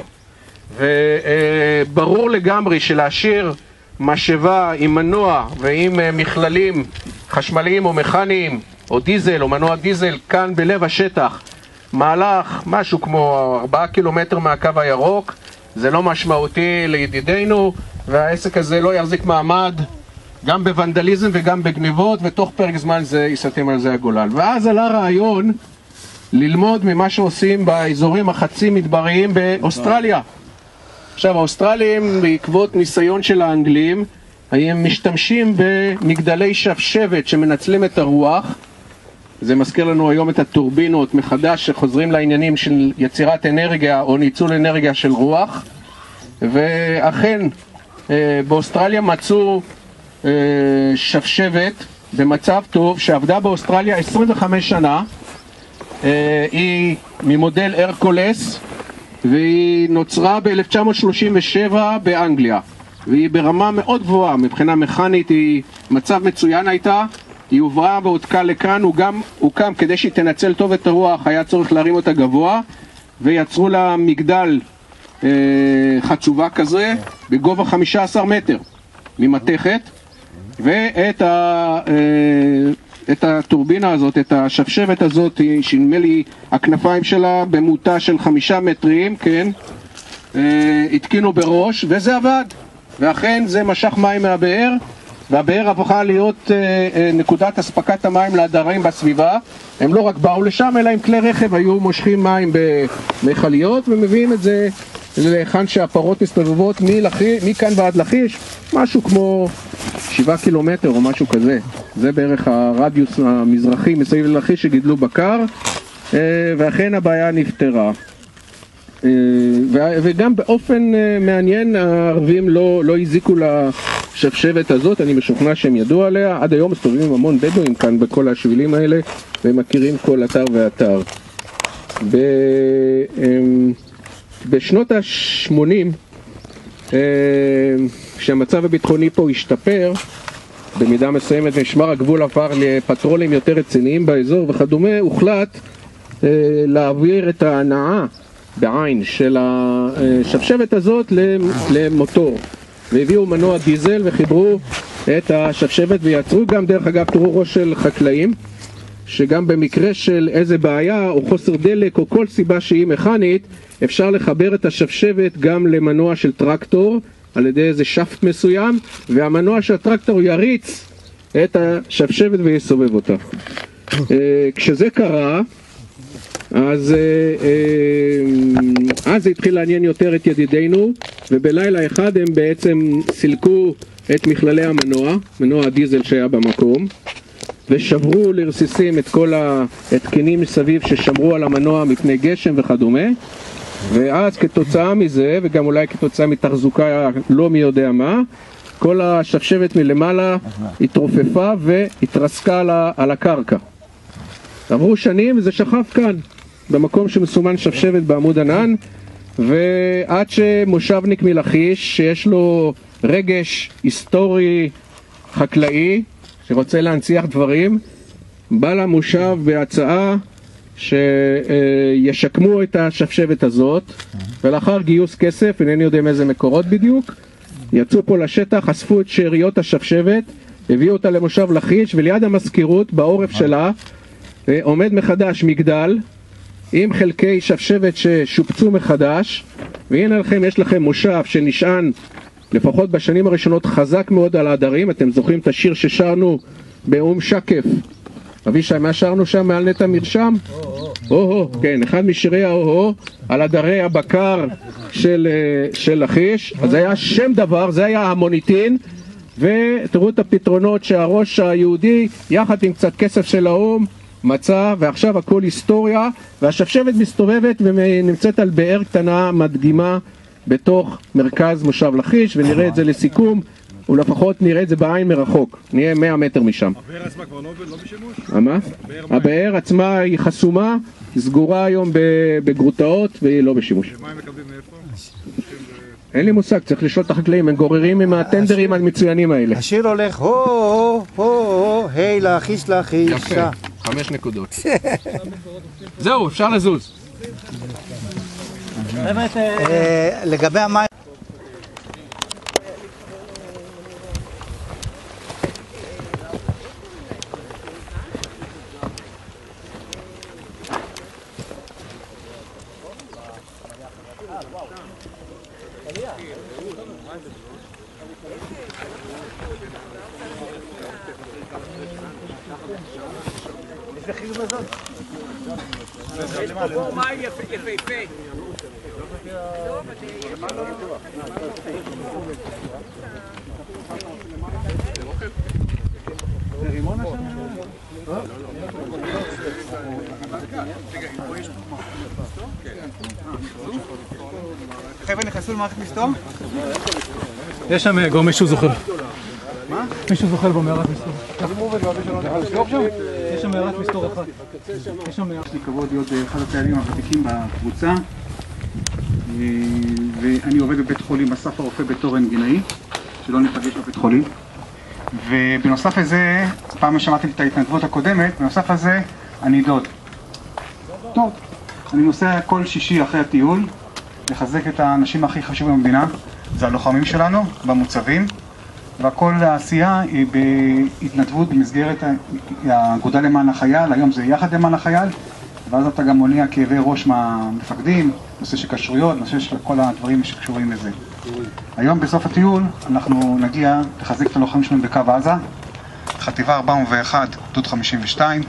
וברור לגמרי שלהשאיר משאבה עם מנוע ועם מכללים חשמליים או מכניים או דיזל או מנוע דיזל כאן בלב השטח, מהלך משהו כמו 4 קילומטר מהקו הירוק, זה לא משמעותי לידידינו, והעסק הזה לא יחזיק מעמד גם בוונדליזם וגם בגניבות, ותוך פרק זמן זה יסתם על זה הגולל. ואז עלה רעיון ללמוד ממה שעושים באזורים החצי מדבריים באוסטרליה. עכשיו האוסטרלים, בעקבות ניסיון של האנגלים, הם משתמשים במגדלי שבשבת שמנצלים את הרוח. זה מזכיר לנו היום את הטורבינות מחדש שחוזרים לעניינים של יצירת אנרגיה או ניצול אנרגיה של רוח. ואכן באוסטרליה מצאו שבשבת במצב טוב שעבדה באוסטרליה 25 שנה. היא ממודל הרקולס והיא נוצרה ב-1937 באנגליה, והיא ברמה מאוד גבוהה מבחינה מכנית, היא מצב מצוין הייתה. היא הוברה והותקה לכאן, הוא גם הוקם כדי שהיא תנצל טוב את הרוח, היה צורך להרים אותה גבוה, ויצרו לה מגדל חצובה כזה בגובה 15 מטר ממתכת, ואת הטורבינה הזאת, את השבשבת הזאת, שנדמה לי הכנפיים שלה במוטה של 5 מטרים, כן, התקינו בראש, וזה עבד, ואכן זה משך מים מהבאר, והבאר הפכה להיות נקודת הספקת המים לעדרים בסביבה. הם לא רק באו לשם, אלא עם כלי רכב היו מושכים מים במכליות ומביאים את זה להיכן שהפרות מסתובבות מכאן ועד לכיש, משהו כמו 7 קילומטר או משהו כזה. זה בערך הרדיוס המזרחי מסביב לכיש שגידלו בקר, ואכן הבעיה נפתרה. וגם באופן מעניין הערבים לא הזיקו לשבשבת הזאת, אני משוכנע שהם ידעו עליה. עד היום מסתובבים המון בדואים כאן בכל השבילים האלה והם מכירים כל אתר ואתר. בשנות ה-80 כשהמצב הביטחוני פה השתפר במידה מסוימת, משמר הגבול עבר לפטרולים יותר רציניים באזור וכדומה, הוחלט להעביר את ההנעה בעין של השבשבת הזאת למוטור, והביאו מנוע דיזל וחיברו את השבשבת ויצרו גם דרך אגב תראו ראש של חקלאים, שגם במקרה של איזה בעיה או חוסר דלק או כל סיבה שהיא מכנית, אפשר לחבר את השבשבת גם למנוע של טרקטור על ידי איזה שפט מסוים, והמנוע של הטרקטור יריץ את השבשבת ויסובב אותה. כשזה קרה, אז זה התחיל לעניין יותר את ידידינו, ובלילה אחד הם בעצם סילקו את מכללי המנוע, מנוע הדיזל שהיה במקום, ושברו לרסיסים את כל ההתקנים מסביב ששמרו על המנוע מפני גשם וכדומה. ואז כתוצאה מזה, וגם אולי כתוצאה מתחזוקה לא מי יודע מה, כל השבשבת מלמעלה התרופפה והתרסקה על הקרקע. עברו שנים וזה שכב כאן במקום שמסומן שבשבת בעמוד ענן, ועד שמושבניק מלכיש שיש לו רגש היסטורי חקלאי שרוצה להנציח דברים, בא למושב בהצעה שישקמו את השבשבת הזאת, ולאחר גיוס כסף, אינני יודע מאיזה מקורות בדיוק, יצאו פה לשטח, אספו את שאריות השבשבת, הביאו אותה למושב לכיש, וליד המזכירות בעורף שלה עומד מחדש מגדל עם חלקי שבשבת ששופצו מחדש, והנה לכם, יש לכם מושב שנשען לפחות בשנים הראשונות חזק מאוד על העדרים. אתם זוכרים את השיר ששרנו באום שקף, אבישי, מה שרנו שם מעל נט המרשם? כן, אחד משירי האו על עדרי הבקר של לכיש. אז זה היה שם דבר, זה היה המוניטין, ותראו את הפתרונות שהראש היהודי יחד עם קצת כסף של האום מצא, ועכשיו הכל היסטוריה, והשבשבת מסתובבת ונמצאת על באר קטנה מדגימה בתוך מרכז מושב לכיש, ונראה את זה לסיכום, ולפחות נראה את זה בעין מרחוק, נהיה 100 מטר משם. הבאר עצמה כבר לא בשימוש? מה? הבאר עצמה היא חסומה, סגורה היום בגרוטאות, והיא לא בשימוש. ומה הם מקבלים מאיפה? אין לי מושג, צריך לשאול את החקלאים, הם גוררים עם הטנדרים המצוינים האלה. השיר הולך הו, היי לאחיש לאחיש. יפה, 5 נקודות. זהו, אפשר לזוז. לגבי המים... חבר'ה נכנסו למערכת מסתור? יש שם גם מישהו זוכר. מה? מישהו זוכר במערת מסתור. יש שם מערת מסתור אחת. יש לי כבוד להיות אחד הציידים הוותיקים בקבוצה, ואני עובד בבית חולים בסף הרופא בתור רנטגנאי, שלא ניפגש בבית חולים. ובנוסף לזה, פעם שמעתם את ההתנדבות הקודמת, בנוסף לזה אני דוד. טוב, אני נוסע כל שישי אחרי הטיול לחזק את האנשים הכי חשובים במדינה, זה הלוחמים שלנו במוצבים, וכל העשייה היא בהתנדבות במסגרת האגודה למען החייל, היום זה יחד למען החייל, ואז אתה גם מונע כאבי ראש מהמפקדים, נושא של כשרויות, נושא של כל הדברים שקשורים לזה. היום בסוף הטיול אנחנו נגיע לחזק את הלוחמים שלנו בקו עזה, חטיבה 401, גדוד 52,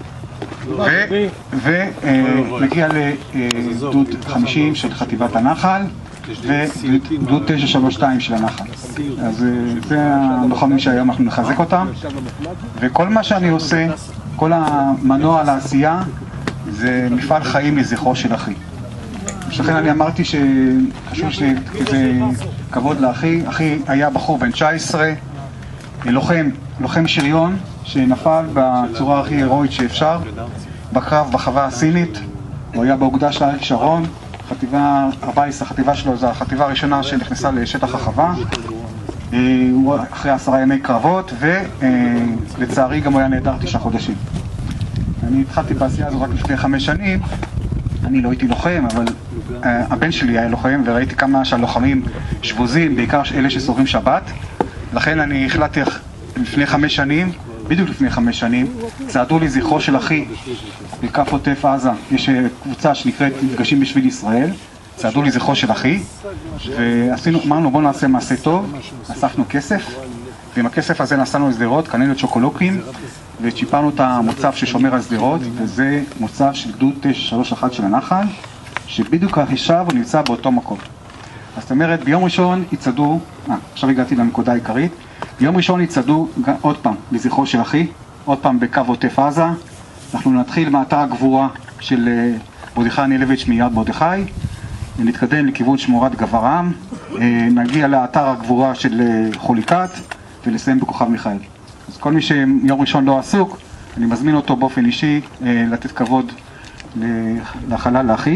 ונגיע לגדוד 50 של חטיבת הנחל, וגדוד 932 של הנחל. אז זה הלוחמים שהיום אנחנו נחזק אותם, וכל מה שאני עושה, כל המנוע לעשייה, זה מפעל חיים לזכרו של אחי. לכן אני אמרתי שחשוב שזה כבוד לאחי. אחי היה בחור בן 19, לוחם שריון שנפל בצורה הכי הירואית שאפשר בקרב בחווה הסינית. הוא היה באוגדה של אריק שרון, חטיבה 14, החטיבה שלו זו החטיבה הראשונה שנכנסה לשטח החווה. הוא אחרי 10 ימי קרבות, ולצערי גם הוא היה נעדר 9 חודשים. אני התחלתי בעשייה הזו רק לפני 5 שנים. אני לא הייתי לוחם, אבל הבן שלי היה לוחם, וראיתי כמה שהלוחמים שבוזים, בעיקר אלה שסוררים שבת. לכן אני החלטתי לפני 5 שנים, בדיוק לפני 5 שנים, צעדו לי זכרו של אחי בקו עוטף עזה. יש קבוצה שנקראת מפגשים בשביל ישראל, צעדו לי זכרו של אחי, ואמרנו בואו נעשה מעשה טוב, אספנו כסף, ועם הכסף הזה נסענו לשדרות, קנינו צ'וקולוקים, וצ'יפרנו את המוצב ששומר על שדרות, וזה מוצב של גדוד 931 של הנחל, שבדיוק עכשיו הוא נמצא באותו מקום. אז זאת אומרת, ביום ראשון יצעדו, עכשיו הגעתי לנקודה העיקרית, ביום ראשון יצעדו עוד פעם לזכרו של אחי, עוד פעם בקו עוטף עזה. אנחנו נתחיל מאתר הגבורה של מרדכי אנילביץ' מיד מרדכי, ונתקדם לכיוון שמורת גברעם, נגיע לאתר הגבורה של חוליקת, ולסיים בכוכב מיכאל. אז כל מי שיום ראשון לא עסוק, אני מזמין אותו באופן אישי לתת כבוד לחלל לאחי.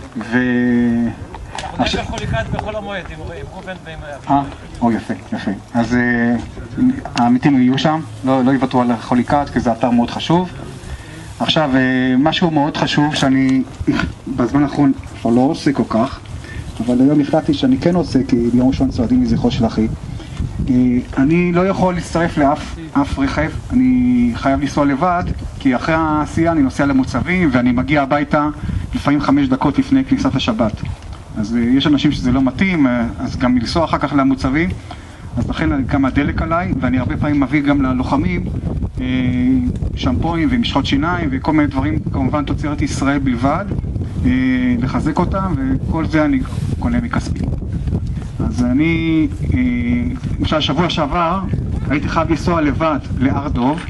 עכשיו חוליקת בכל המועד, עם רובן ועם... יפה, יפה. אז העמיתים יהיו שם, לא יוותרו על חוליקת, כי זה אתר מאוד חשוב. עכשיו, משהו מאוד חשוב שאני בזמן האחרון לא עושה כל כך, אבל היום החלטתי שאני כן עושה, כי ביום ראשון צועדים מזכרו של אחי. אני לא יכול להצטרף לאף רכב, אני חייב לנסוע לבד, כי אחרי העשייה אני נוסע למוצבים ואני מגיע הביתה לפעמים 5 דקות לפני כניסת השבת. אז יש אנשים שזה לא מתאים, אז גם לנסוע אחר כך למוצבים, אז לכן גם הדלק עליי, ואני הרבה פעמים מביא גם ללוחמים שמפויים ומשחות שיניים וכל מיני דברים, כמובן תוצרת ישראל בלבד, לחזק אותם, וכל זה אני קונה מכספי. אז אני, למשל שבוע שעבר, הייתי חייב לנסוע לבד להר דוב,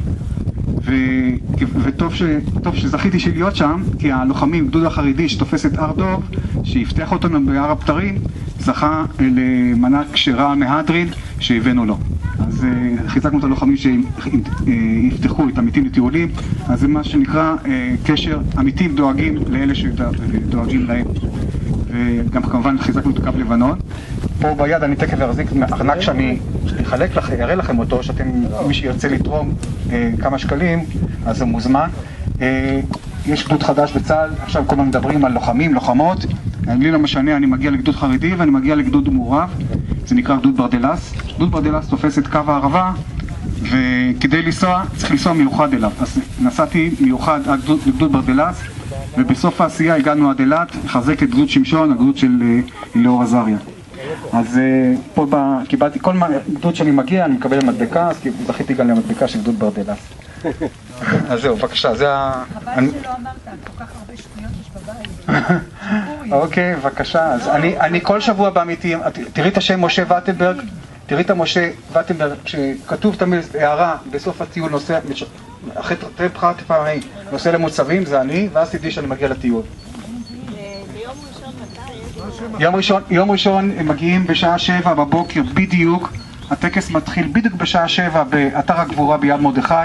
וטוב שזכיתי להיות שם, כי הלוחמים, גדוד החרדי שתופס את הר דוב, שיפתח אותנו בהר הפטרים, זכה למנה כשרה מהדרין שהבאנו לו. אז חיזקנו את הלוחמים שיפתחו את עמיתים לטיולים, אז זה מה שנקרא קשר, עמיתים דואגים לאלה שדואגים להם. וגם כמובן חיזקנו את קו לבנון. פה ביד אני תכף ארזיק ארנק שאני אראה לכם אותו, שאתם, מי שירצה לתרום כמה שקלים, אז הוא מוזמן. יש גדוד חדש בצה"ל, עכשיו כל הזמן מדברים על לוחמים, לוחמות. לי לא משנה, אני מגיע לגדוד חרדי ואני מגיע לגדוד מעורב, זה נקרא גדוד ברדלס. גדוד ברדלס תופס את קו הערבה, וכדי לנסוע, צריך לנסוע מיוחד אליו. אז נסעתי מיוחד עד לגדוד ברדלס, ובסוף העשייה הגענו עד אילת, לחזק את גדוד שמשון, הגדוד של ליאור עזריה. אז פה קיבלתי, כל גדוד שאני מגיע, אני מקבל מדבקה, אז זכיתי גם למדבקה של גדוד ברדלס. אז זהו, בבקשה, זה חבל שלא אמרת, כל כך הרבה שטויות יש בבית. אוקיי, בבקשה, אז אני כל שבוע בא איתי, תראי את השם משה וטנברג, תראי את משה וטנברג, שכתוב תמיד הערה בסוף הטיול נוסע, אחרי טרפחת פעמי, נוסע למוצבים, זה אני, ואז תדעי שאני מגיע לטיול. יום ראשון הם מגיעים בשעה 7 בבוקר בדיוק, הטקס מתחיל בדיוק בשעה 7 באתר הגבורה ביד מרדכי,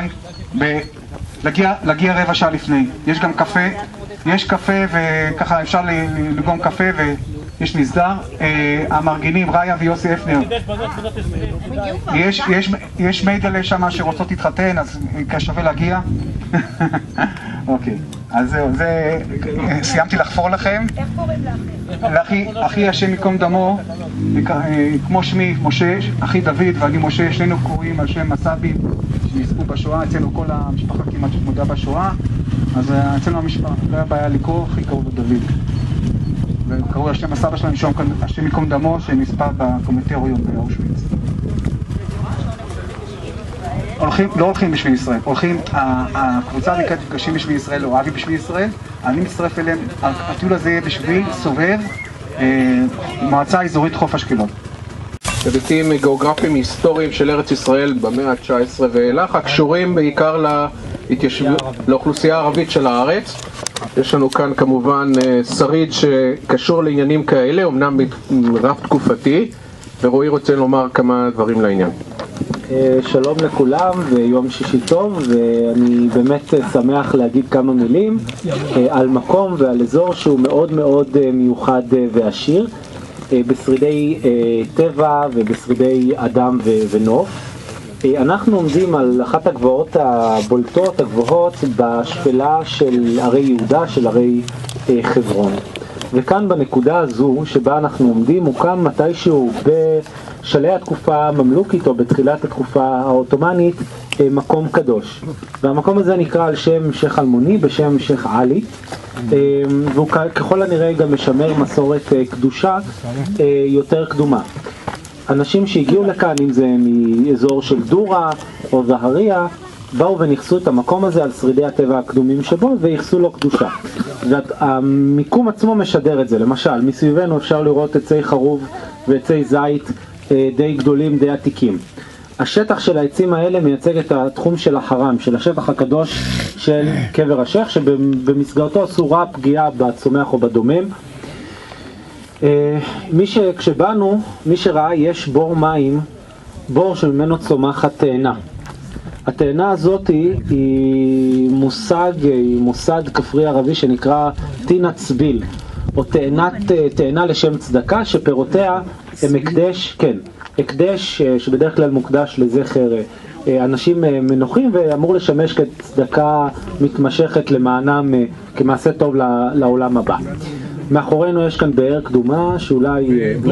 להגיע רבע שעה לפני. יש גם קפה, יש קפה וככה אפשר לגום קפה ויש מסדר. המארגנים, ראיה ויוסי אפנר, יש מיידלה שם שרוצות להתחתן, אז שווה להגיע. אוקיי, אז זהו, זה סיימתי לחפור לכם. איך קוראים לכם? אחי השם יקום דמו, כמו שמי משה, אחי דוד ואני משה, שנינו קוראים על שם הסבים שנספו בשואה. אצלנו כל המשפחה כמעט שתמודה בשואה, אז אצלנו המשפחה לא היה בעיה לקרוא, אחי קראו לו דוד, וקראו על שם הסבא שלנו השם יקום דמו שנספה בקומטריום באושוויץ. לא הולכים בשביל ישראל, הולכים, הקבוצה נקראת מפגשים בשביל ישראל, או אבי בשביל ישראל, אני מצטרף אליהם. הטיול הזה יהיה בשביל סובב מועצה אזורית חוף אשקלון. היבטים גיאוגרפיים היסטוריים של ארץ ישראל במאה ה-19 ואילך, הקשורים בעיקר לאוכלוסייה הערבית של הארץ. יש לנו כאן כמובן שריד שקשור לעניינים כאלה, אמנם רב תקופתי, ורועי רוצה לומר כמה דברים לעניין. שלום לכולם ויום שישי טוב, ואני באמת שמח להגיד כמה מילים על מקום ועל אזור שהוא מאוד מאוד מיוחד ועשיר בשרידי טבע ובשרידי אדם ונוף. אנחנו עומדים על אחת הגבעות הבולטות, הגבוהות בשפלה של ערי יהודה, של ערי חברון. וכאן בנקודה הזו שבה אנחנו עומדים הוקם מתישהו בשלהי התקופה הממלוכית או בתחילת התקופה העות'מאנית מקום קדוש, והמקום הזה נקרא על שם שייח אלמוני בשם שייח עלי, והוא ככל הנראה גם משמר מסורת קדושה יותר קדומה. אנשים שהגיעו לכאן, אם זה מאזור של דורה או זהריה, באו ונכסו את המקום הזה על שרידי הטבע הקדומים שבו ויחסו לו קדושה. והמיקום עצמו משדר את זה. למשל, מסביבנו אפשר לראות עצי חרוב ועצי זית די גדולים, די עתיקים. השטח של העצים האלה מייצג את התחום של החרם, של השטח הקדוש של קבר השייח, שבמסגרתו אסורה פגיעה בצומח או בדומם. כשבאנו, מי שראה, יש בור מים, בור שממנו צומחת תאנה. התאנה הזאת היא מושג כפרי ערבי שנקרא טינת צביל, או תאנה לשם צדקה, שפירותיה הם הקדש שבדרך כלל מוקדש לזכר אנשים מנוחים, ואמור לשמש כצדקה מתמשכת למענם כמעשה טוב לעולם הבא. מאחורינו יש כאן באר קדומה שאולי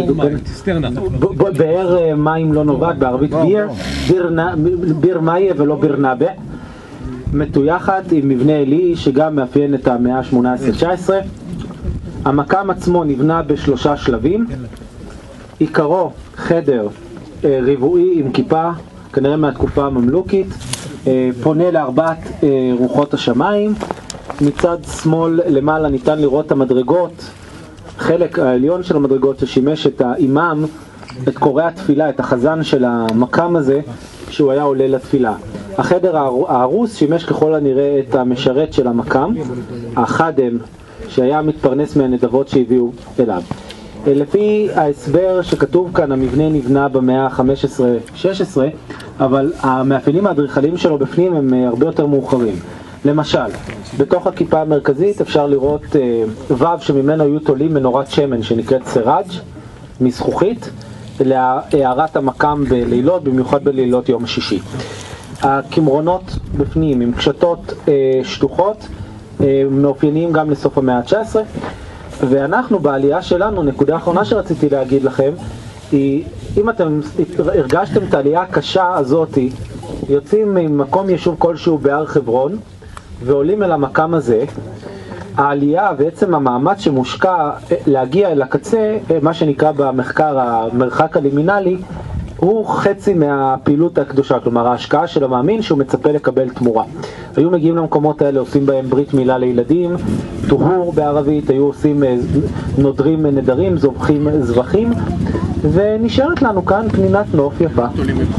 באר מים לא נובעת, בערבית ביר מאיה ולא ביר נאבה, מטויחת עם מבנה עילי שגם מאפיין את המאה ה-18-19. המקם עצמו נבנה בשלושה שלבים, עיקרו חדר ריבועי עם כיפה, כנראה מהתקופה הממלוכית, פונה לארבעת רוחות השמיים. מצד שמאל למעלה ניתן לראות את המדרגות, חלק העליון של המדרגות ששימש את האימאם, את קוראי התפילה, את החזן של המקם הזה שהוא היה עולה לתפילה. החדר ההרוס שימש ככל הנראה את המשרת של המקם, החדם שהיה מתפרנס מהנדבות שהביאו אליו. לפי ההסבר שכתוב כאן, המבנה נבנה במאה ה-15-16, אבל המאפיינים האדריכליים שלו בפנים הם הרבה יותר מאוחרים. למשל, בתוך הכיפה המרכזית אפשר לראות וו שממנו היו תולים מנורת שמן שנקראת סראג' מזכוכית להארת המקם בלילות, במיוחד בלילות יום השישי. הכמרונות בפנים עם קשתות שטוחות מאופיינים גם לסוף המאה ה-19, ואנחנו בעלייה שלנו, נקודה האחרונה שרציתי להגיד לכם היא, אם אתם הרגשתם את העלייה הקשה הזאת, יוצאים ממקום יישוב כלשהו בהר חברון ועולים אל המקם הזה, העלייה בעצם המאמץ שמושקע להגיע אל הקצה, מה שנקרא במחקר המרחק הלימינלי, הוא חצי מהפעילות הקדושה, כלומר ההשקעה של המאמין שהוא מצפה לקבל תמורה. היו מגיעים למקומות האלה, עושים בהם ברית מילה לילדים, טהור בערבית, היו עושים נודרים נדרים, זובחים זבחים, ונשארת לנו כאן פנינת נוף יפה.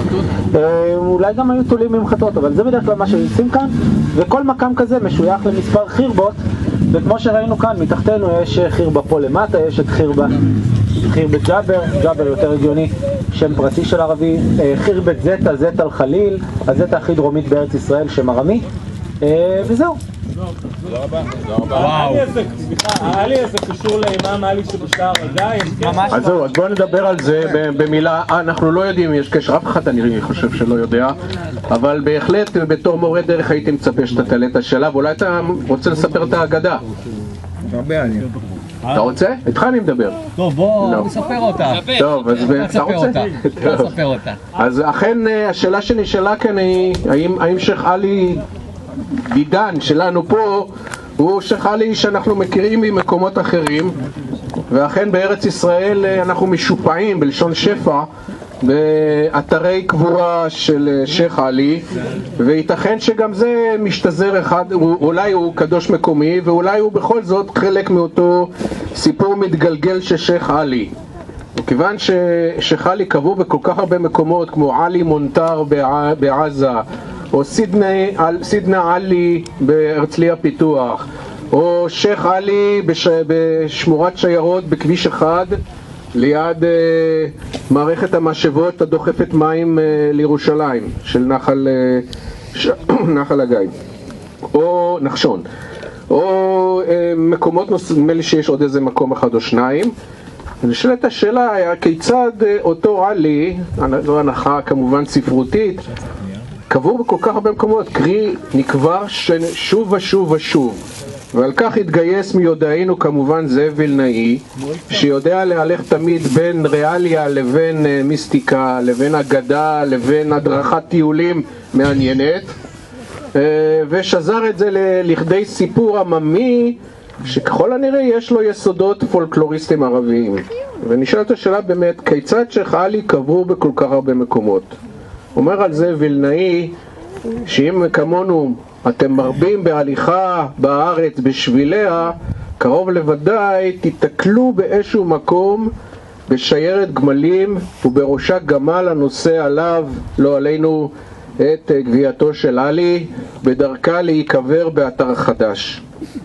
אולי גם היו תולים ממחטות, אבל זה בדרך כלל מה שעושים כאן, וכל מקם כזה משוייך למספר חירבות, וכמו שראינו כאן, מתחתנו יש חירבה פה למטה, יש את חירבה ג'אבר, ג'אבר יותר הגיוני, שם פרטי של ערבי, חירבת זטה, זטה על חליל, הזטה הכי דרומית בארץ ישראל, שם ארמי, וזהו. תודה רבה. היה לי עסק קשור לאימאם עלי שבשער הגיא. אז זהו, אז בואו נדבר על זה במילה. אנחנו לא יודעים, יש קשר, אף אחד אני חושב שלא יודע, אבל בהחלט בתור מורה דרך הייתי מצפה שאתה תעלה את השאלה, ואולי אתה רוצה לספר את האגדה. הרבה אני. אתה רוצה? איתך אני מדבר. טוב, בוא נספר אותה. טוב, אז אתה רוצה? נספר אותה. אז אכן השאלה שנשאלה כאן היא, האם שייח עלי דידן שלנו פה הוא שייח עלי שאנחנו מכירים ממקומות אחרים, ואכן בארץ ישראל אנחנו משופעים בלשון שפע באתרי קבורה של שייח עלי, וייתכן שגם זה משתזר אחד, אולי הוא קדוש מקומי ואולי הוא בכל זאת חלק מאותו סיפור מתגלגל של שייח עלי. וכיוון ששייח עלי קבור בכל כך הרבה מקומות כמו עלי מונטר בעזה, או סידנה עלי בהרצליה פיתוח, או שייח עלי בשמורת שיירות בכביש 1 ליד מערכת המשאבות הדוחפת מים לירושלים של נחל הגיא או נחשון, או מקומות נדמה לי שיש עוד איזה מקום אחד או שניים. נשאלת השאלה כיצד אותו עלי, זו הנחה כמובן ספרותית, קבור בכל כך הרבה מקומות, קרי נקבר שוב ושוב ושוב, ועל כך התגייס מיודענו כמובן זאב וילנאי, שיודע להלך תמיד בין ריאליה לבין מיסטיקה, לבין אגדה, לבין הדרכת טיולים מעניינת, ושזר את זה לכדי סיפור עממי שככל הנראה יש לו יסודות פולקלוריסטים ערביים. ונשאלת השאלה באמת, כיצד שייח עלי קבור בכל כך הרבה מקומות? אומר על זה וילנאי שאם כמונו אתם מרבים בהליכה בארץ בשביליה, קרוב לוודאי תתקלו באיזשהו מקום בשיירת גמלים ובראשה גמל הנושא עליו, לא עלינו, את גווייתו של עלי בדרכה להיקבר באתר חדש.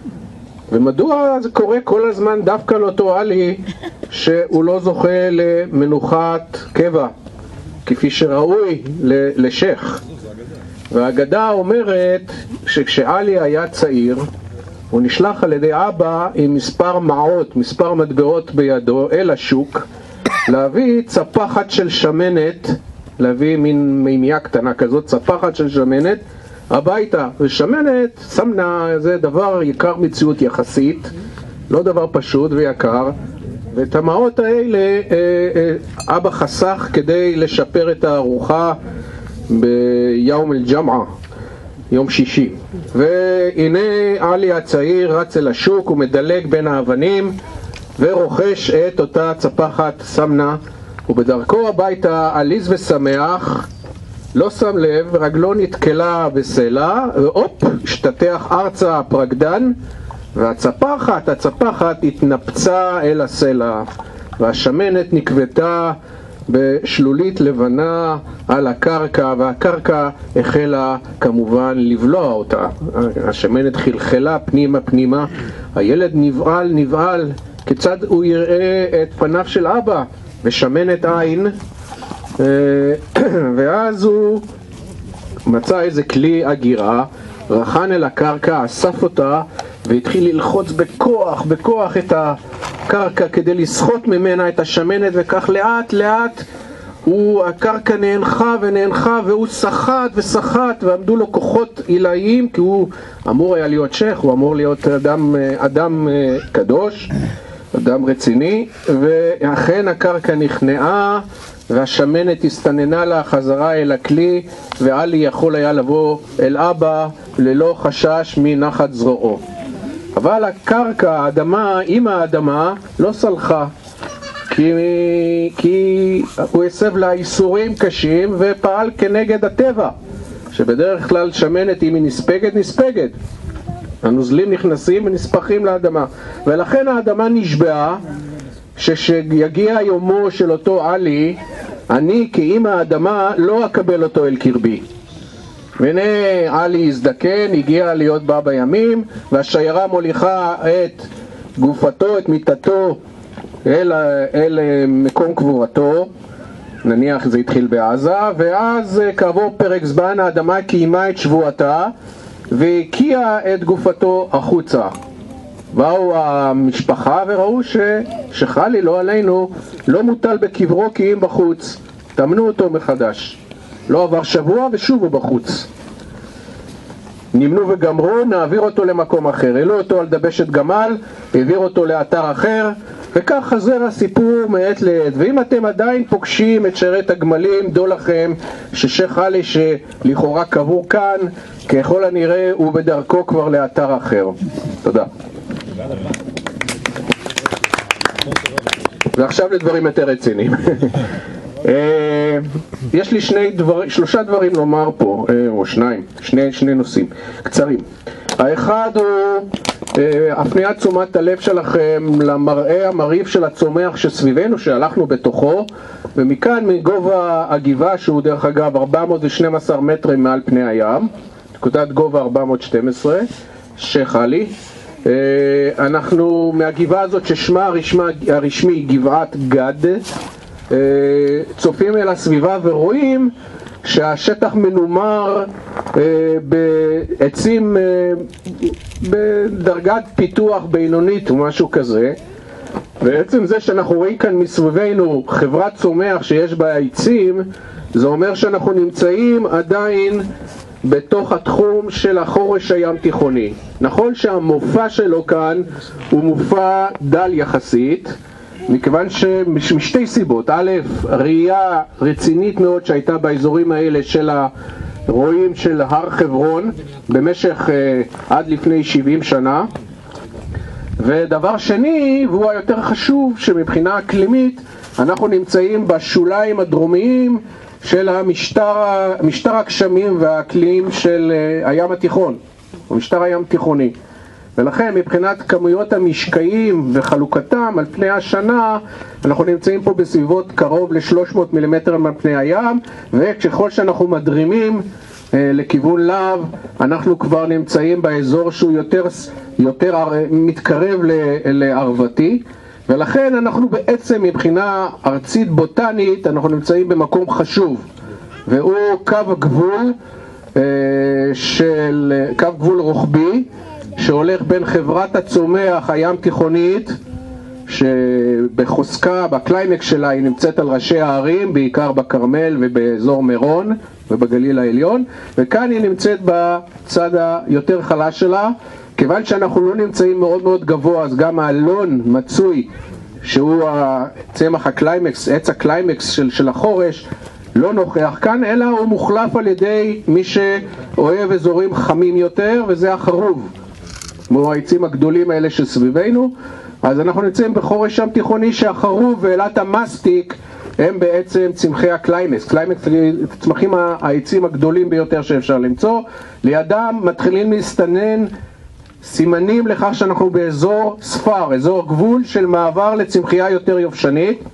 ומדוע זה קורה כל הזמן דווקא לאותו עלי שהוא לא זוכה למנוחת קבע כפי שראוי לשייח? והאגדה אומרת שכשעלי היה צעיר הוא נשלח על ידי אבא עם מספר מטבעות בידו אל השוק להביא צפחת של שמנת, להביא מין מימיה קטנה כזאת, צפחת של שמנת הביתה. ושמנת, סמנה, זה דבר יקר מציאות יחסית, לא דבר פשוט ויקר, ואת המעות האלה אבא חסך כדי לשפר את הארוחה ביום אל-ג'מעה, יום שישי. והנה עלי הצעיר רץ אל השוק ומדלג בין האבנים ורוכש את אותה צפחת סמנה, ובדרכו הביתה עליז ושמח לא שם לב, רגלו נתקלה בסלע ואופ, השתתח ארצה הפרקדן, והצפחת התנפצה אל הסלע, והשמנת נקבתה בשלולית לבנה על הקרקע, והקרקע החלה כמובן לבלוע אותה. השמנת חלחלה פנימה, הילד נבעל כיצד הוא יראה את פניו של אבא בשמנת עין, ואז הוא מצא איזה כלי אגירה רחן אל הקרקע, אסף אותה והתחיל ללחוץ בכוח את הקרקע כדי לסחוט ממנה את השמנת, וכך לאט לאט הקרקע נאנחה והוא סחט וסחט, ועמדו לו כוחות עילאיים, כי הוא אמור היה להיות שייך, הוא אמור להיות אדם קדוש, אדם רציני, ואכן הקרקע נכנעה והשמנת הסתננה לה חזרה אל הכלי, ועלי יכול היה לבוא אל אבא ללא חשש מנחת זרועו. אבל הקרקע, האדמה, עם האדמה, לא סלחה, כי הוא הסב לה איסורים קשים ופעל כנגד הטבע, שבדרך כלל שמנת אם היא נספגת, הנוזלים נכנסים ונספחים לאדמה, ולכן האדמה נשבעה שכשיגיע יומו של אותו עלי, אני כאימא האדמה לא אקבל אותו אל קרבי. והנה עלי הזדקן, הגיע להיות בא בימים, והשיירה מוליכה את גופתו, את מיטתו אל מקום קבורתו, נניח זה התחיל בעזה, ואז כעבור פרק זמן האדמה קיימה את שבועתה והקיאה את גופתו החוצה. באו המשפחה וראו שחלי לא עלינו לא מוטל בקברו כי אם בחוץ, תמנו אותו מחדש. לא עבר שבוע ושוב הוא בחוץ. נמנו וגמרו, נעביר אותו למקום אחר, העלו אותו על דבשת גמל, העביר אותו לאתר אחר, וכך חזר הסיפור מעת לעת. ואם אתם עדיין פוגשים את שיירת הגמלים, דעו לכם ששייך עלי שלכאורה קבור כאן, ככל הנראה הוא בדרכו כבר לאתר אחר. תודה. ועכשיו לדברים יותר רציניים. יש לי שלושה דברים לומר פה, או שני נושאים קצרים. האחד הוא הפניית תשומת הלב שלכם למראה המרהיב של הצומח שסביבנו, שהלכנו בתוכו, ומכאן מגובה הגבעה, שהוא דרך אגב 412 מטרים מעל פני הים, נקודת גובה 412, שייך עלי, אנחנו מהגבעה הזאת ששמה הרשמי גבעת גד, צופים אל הסביבה ורואים שהשטח מנומר בעצים בדרגת פיתוח בינונית או משהו כזה, ועצם זה שאנחנו רואים כאן מסביבנו חברת צומח שיש בה עצים, זה אומר שאנחנו נמצאים עדיין בתוך התחום של החורש הים תיכוני. נכון שהמופע שלו כאן הוא מופע דל יחסית, מכיוון משתי סיבות. א', ראייה רצינית מאוד שהייתה באזורים האלה של הרועים של הר חברון במשך עד לפני 70 שנה, ודבר שני, והוא היותר חשוב, שמבחינה אקלימית אנחנו נמצאים בשוליים הדרומיים של משטר הגשמים והאקלים של הים התיכון, או משטר הים תיכוני. ולכן מבחינת כמויות המשקעים וחלוקתם על פני השנה, אנחנו נמצאים פה בסביבות קרוב ל-300 מילימטר על פני הים, וככל שאנחנו מדרימים לכיוון להב, אנחנו כבר נמצאים באזור שהוא יותר מתקרב לערבתי, ולכן אנחנו בעצם מבחינה ארצית בוטנית אנחנו נמצאים במקום חשוב, והוא קו גבול רוחבי שהולך בין חברת הצומח הים תיכונית, שבחוסקה, בקליימקס שלה, היא נמצאת על ראשי הערים, בעיקר בכרמל ובאזור מירון ובגליל העליון, וכאן היא נמצאת בצד היותר חלש שלה. כיוון שאנחנו לא נמצאים מאוד מאוד גבוה, אז גם האלון מצוי, שהוא צמח הקליימקס, עץ הקליימקס של החורש, לא נוכח כאן, אלא הוא מוחלף על ידי מי שאוהב אזורים חמים יותר, וזה החרוב, כמו העצים הגדולים האלה שסביבנו. אז אנחנו נמצאים בחורש שם תיכוני שהחרוב ואלת המסטיק הם בעצם צמחי הקליימקס. קליימקס צמחים העצים הגדולים ביותר שאפשר למצוא. לידם מתחילים להסתנן סימנים לכך שאנחנו באזור ספר, אזור גבול של מעבר לצמחייה יותר יובשנית,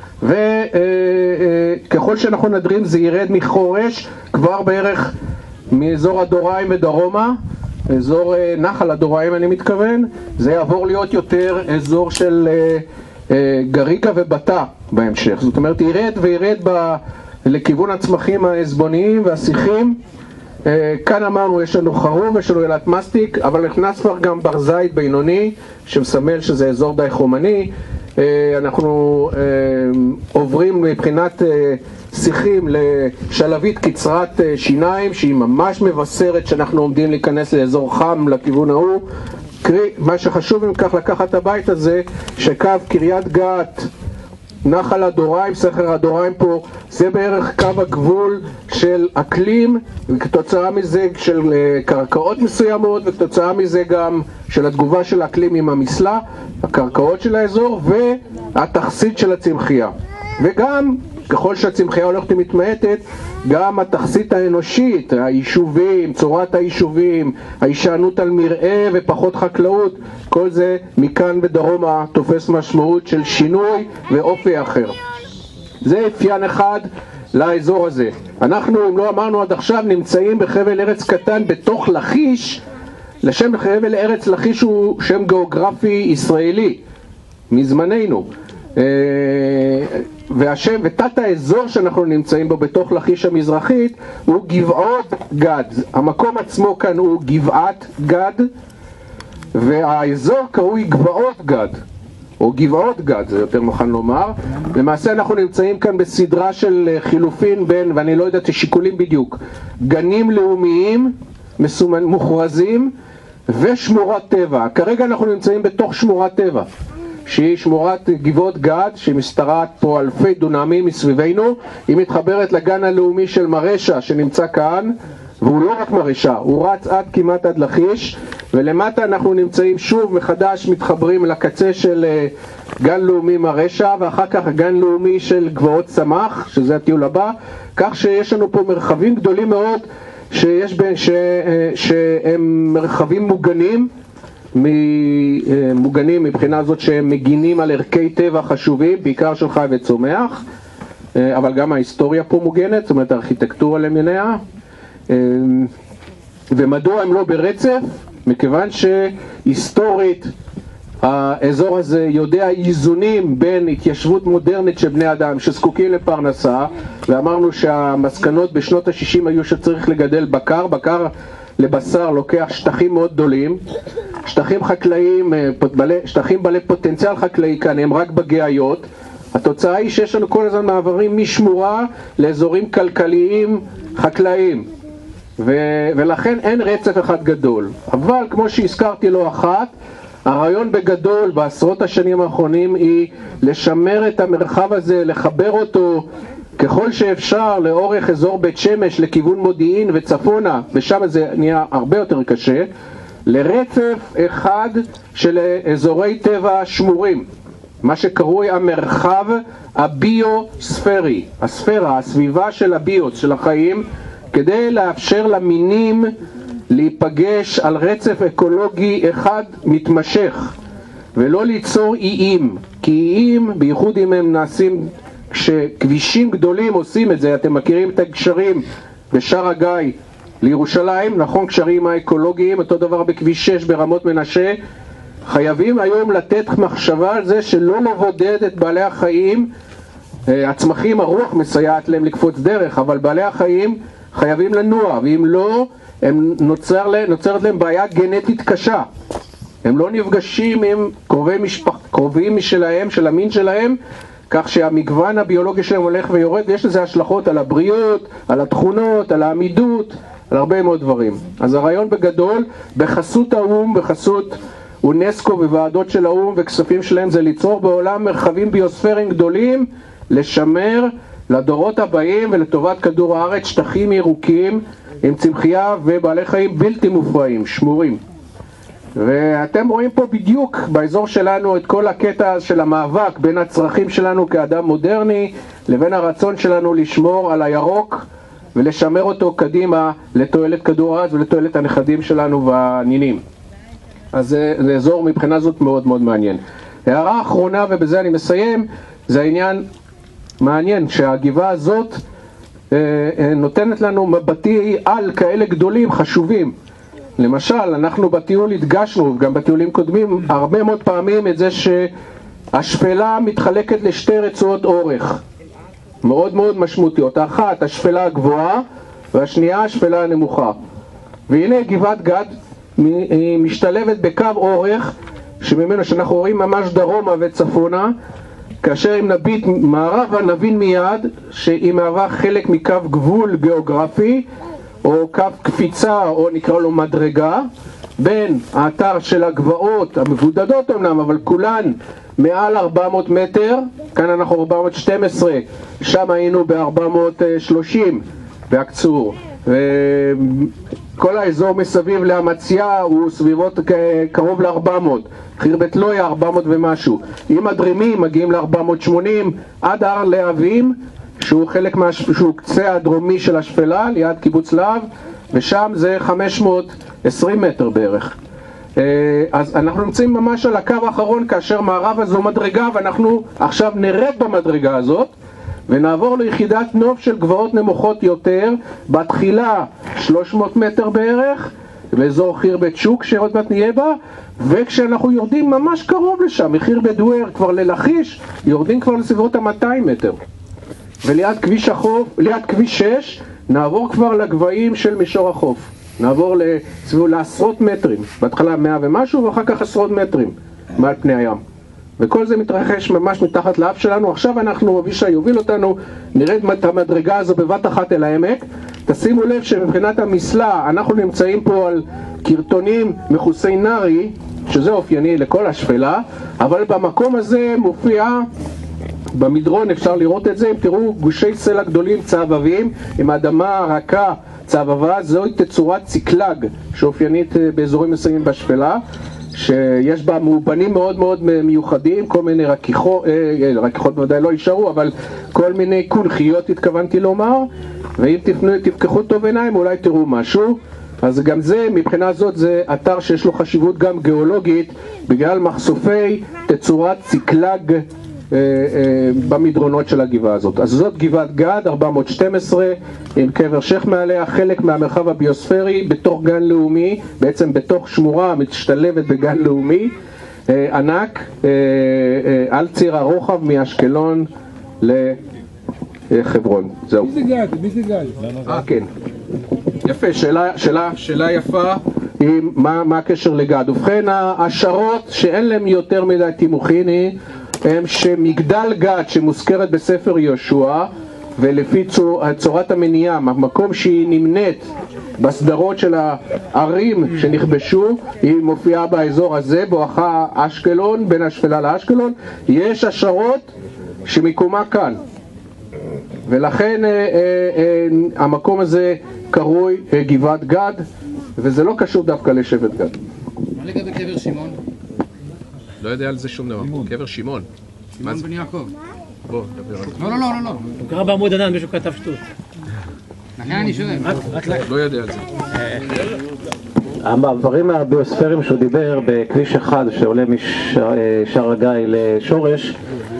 וככל שאנחנו נדרים זה ירד מחורש כבר בערך מאזור הדוריים ודרומה, אזור נחל הדוריים אני מתכוון, זה יעבור להיות יותר אזור של גריקה ובטה בהמשך. זאת אומרת ירד וירד לכיוון הצמחים העזבוניים והשיחים, כאן אמרנו יש לנו חרוב, יש לנו ילת מסטיק, אבל נכנס כבר גם ברזית בינוני שמסמל שזה אזור די חומני. אנחנו עוברים מבחינת שיחים לשלבית קצרת שיניים שהיא ממש מבשרת שאנחנו עומדים להיכנס לאזור חם לכיוון ההוא. קרי, מה שחשוב אם כך לקחת את הבית הזה, שקו קריית גת, נחל הדוריים, סכר הדוריים פה, זה בערך קו הגבול של אקלים, וכתוצאה מזה של קרקעות מסוימות, וכתוצאה מזה גם של התגובה של האקלים עם המסלה, הקרקעות של האזור, והתכסית של הצמחייה. וגם, ככל שהצמחייה הולכת ומתמעטת, גם התכסית האנושית, היישובים, צורת היישובים, ההישענות על מרעה ופחות חקלאות, כל זה מכאן בדרומה תופס משמעות של שינוי ואופי אחר. זה אפיין אחד לאזור הזה. אנחנו, אם לא אמרנו עד עכשיו, נמצאים בחבל ארץ קטן בתוך לכיש. לשם חבל ארץ לכיש הוא שם גיאוגרפי ישראלי מזמננו. והשם ותת האזור שאנחנו נמצאים בו בתוך לכיש המזרחית הוא גבעות גד. המקום עצמו כאן הוא גבעת גד, והאזור קרוי גבעות גד או גבעות גד, זה יותר מוכן לומר. למעשה אנחנו נמצאים כאן בסדרה של חילופין בין, ואני לא יודע את השיקולים בדיוק, גנים לאומיים מוכרזים ושמורת טבע. כרגע אנחנו נמצאים בתוך שמורת טבע שהיא שמורת גבעות גד, שמשתרעת פה אלפי דונמים מסביבנו. היא מתחברת לגן הלאומי של מרשה שנמצא כאן, והוא לא רק מרשה, הוא רץ כמעט עד לכיש, ולמטה אנחנו נמצאים שוב מחדש מתחברים לקצה של גן לאומי מרשה, ואחר כך גן לאומי של גבעות סמך, שזה הטיול הבא, כך שיש לנו פה מרחבים גדולים מאוד שהם מרחבים מוגנים, מוגנים מבחינה זאת שהם מגינים על ערכי טבע חשובים, בעיקר של חי וצומח, אבל גם ההיסטוריה פה מוגנת, זאת אומרת הארכיטקטורה למיניה. ומדוע הם לא ברצף? מכיוון שהיסטורית האזור הזה יודע איזונים בין התיישבות מודרנית של בני אדם שזקוקים לפרנסה, ואמרנו שהמסקנות בשנות ה-60 היו שצריך לגדל בקר. בקר לבשר לוקח שטחים מאוד גדולים, שטחים חקלאיים, שטחים בעלי פוטנציאל חקלאי כאן הם רק בגאיות. התוצאה היא שיש לנו כל הזמן מעברים משמורה לאזורים כלכליים חקלאיים, ולכן אין רצף אחד גדול. אבל כמו שהזכרתי לא אחת, הרעיון בגדול בעשרות השנים האחרונים היא לשמר את המרחב הזה, לחבר אותו ככל שאפשר לאורך אזור בית שמש לכיוון מודיעין וצפונה, ושם זה נהיה הרבה יותר קשה, לרצף אחד של אזורי טבע שמורים, מה שקרוי המרחב הביוספרי, הספירה, הסביבה של הביוס, של החיים, כדי לאפשר למינים להיפגש על רצף אקולוגי אחד מתמשך, ולא ליצור איים, כי איים, בייחוד אם הם נעשים כשכבישים גדולים עושים את זה, אתם מכירים את הגשרים בשער הגיא לירושלים, נכון, גשרים האקולוגיים, אותו דבר בכביש 6 ברמות מנשה. חייבים היום לתת מחשבה על זה שלא לבודד את בעלי החיים. הצמחים, הרוח מסייעת להם לקפוץ דרך, אבל בעלי החיים חייבים לנוע, ואם לא, נוצרת להם בעיה גנטית קשה. הם לא נפגשים עם קרובים משלהם, של המין שלהם, כך שהמגוון הביולוגי שלהם הולך ויורד, ויש לזה השלכות על הבריאות, על התכונות, על העמידות, על הרבה מאוד דברים. אז הרעיון בגדול, בחסות האום, בחסות אונסקו וועדות של האום וכספים שלהם, זה ליצור בעולם מרחבים ביוספריים גדולים, לשמר לדורות הבאים ולטובת כדור הארץ שטחים ירוקים עם צמחייה ובעלי חיים בלתי מופרעים, שמורים. ואתם רואים פה בדיוק באזור שלנו את כל הקטע של המאבק בין הצרכים שלנו כאדם מודרני לבין הרצון שלנו לשמור על הירוק ולשמר אותו קדימה לתועלת כדור הארץ ולתועלת הנכדים שלנו והנינים. אז זה אזור מבחינה זאת מאוד מאוד מעניין. הערה אחרונה ובזה אני מסיים, זה העניין מעניין שהגבעה הזאת נותנת לנו מבטי על כאלה גדולים חשובים. למשל, אנחנו בטיול הדגשנו, גם בטיולים קודמים, הרבה מאוד פעמים את זה שהשפלה מתחלקת לשתי רצועות אורך מאוד מאוד משמעותיות. האחת, השפלה הגבוהה, והשנייה השפלה הנמוכה. והנה גבעת גד היא משתלבת בקו אורך שממנו שאנחנו רואים ממש דרומה וצפונה, כאשר אם נביט מערבה נבין מיד שהיא מהווה חלק מקו גבול גיאוגרפי או קו קפיצה או נקרא לו מדרגה בין האתר של הגבעות המבודדות אמנם אבל כולן מעל 400 מטר, כאן אנחנו 412, שם היינו ב-430 בהקצור, וכל האזור מסביב לאמציה הוא סביבות קרוב ל-400, חרבת לויה 400 ומשהו, עם הדרימים מגיעים ל-480 עד הר להבים שהוא חלק שהוא קצה הדרומי של השפלה ליד קיבוץ להב, ושם זה 520 מטר בערך. אז אנחנו נמצאים ממש על הקו האחרון כאשר מערבה זו מדרגה, ואנחנו עכשיו נרד במדרגה הזאת ונעבור ליחידת נוף של גבעות נמוכות יותר, בתחילה 300 מטר בערך באזור חרבת שוק שעוד מעט נהיה בה, וכשאנחנו יורדים ממש קרוב לשם מחרבת דואר כבר ללחיש יורדים כבר לסביבות ה-200 מטר, וליד כביש החוף, ליד כביש 6 נעבור כבר לגבהים של מישור החוף, נעבור לעשרות מטרים, בהתחלה 100 ומשהו ואחר כך עשרות מטרים מעל פני הים, וכל זה מתרחש ממש מתחת לאף שלנו. עכשיו אנחנו, אבישי יוביל אותנו, נרד את המדרגה הזו בבת אחת אל העמק. תשימו לב שמבחינת המסלה אנחנו נמצאים פה על קרטונים מחוסי נרי, שזה אופייני לכל השפלה, אבל במקום הזה מופיע במדרון, אפשר לראות את זה, אם תראו גושי סלע גדולים צהבבים עם האדמה רכה צהבבה, זוהי תצורת ציקלג שאופיינית באזורים מסוימים בשפלה, שיש בה מאובנים מאוד מאוד מיוחדים, כל מיני רכיכות בוודאי לא יישארו, אבל כל מיני קונכיות התכוונתי לומר, ואם תפקחו טוב עיניים אולי תראו משהו. אז גם זה, מבחינה זאת, זה אתר שיש לו חשיבות גם גיאולוגית בגלל מחשופי תצורת ציקלג במדרונות של הגבעה הזאת. אז זאת גבעת גד 412 עם קבר שייח מעליה, חלק מהמרחב הביוספרי בתוך גן לאומי, בעצם בתוך שמורה משתלבת בגן לאומי ענק על ציר הרוחב מאשקלון לחברון. זהו. מי זה גד? מי זה גד? כן. יפה, שאלה יפה. מה הקשר לגד? ובכן, השערות שאין להם יותר מדי תימוכין הם שמגדל גד שמוזכרת בספר יהושע, ולפי צורת המניעה, המקום שהיא נמנית בסדרות של הערים שנכבשו, היא מופיעה באזור הזה בואכה אשקלון, בין השפלה לאשקלון. יש השערות שמיקומה כאן, ולכן המקום הזה קרוי גבעת גד, וזה לא קשור דווקא לשבט גד. מה לגבי קבר שמעון? לא יודע על זה שום דבר. קבר שמעון. שמעון בן יעקב. בוא, דבר על זה. לא. הוא קרא בעמוד ענן, מישהו כתב שטות. לכן אני שואל. לא יודע על זה. המעברים הביוספריים שהוא דיבר בכביש 1 שעולה משער הגיא לשורש,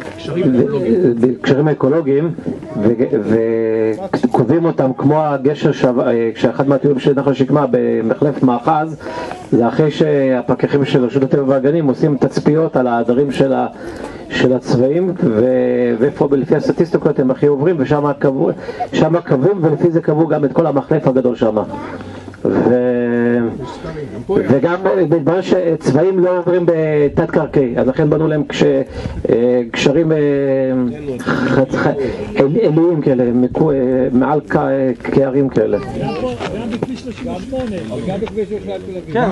קשרים אקולוגיים, וקובעים אותם כמו הגשר שאחד מהטיולים של נחל שקמה במחלף מאחז, זה אחרי שהפקחים של רשות הטבע והגנים עושים תצפיות על העדרים של הצבעים, ואיפה לפי הסטטיסטיקות הם הכי עוברים, ושם קווים, ולפי זה קבעו גם את כל המחלף הגדול שם. וגם בדבר שצבעים לא עוברים בתת קרקעי, אז לכן בנו להם קשרים אליים כאלה, מעל קערים כאלה. גם בכביש 38, גם בכביש 38. כן,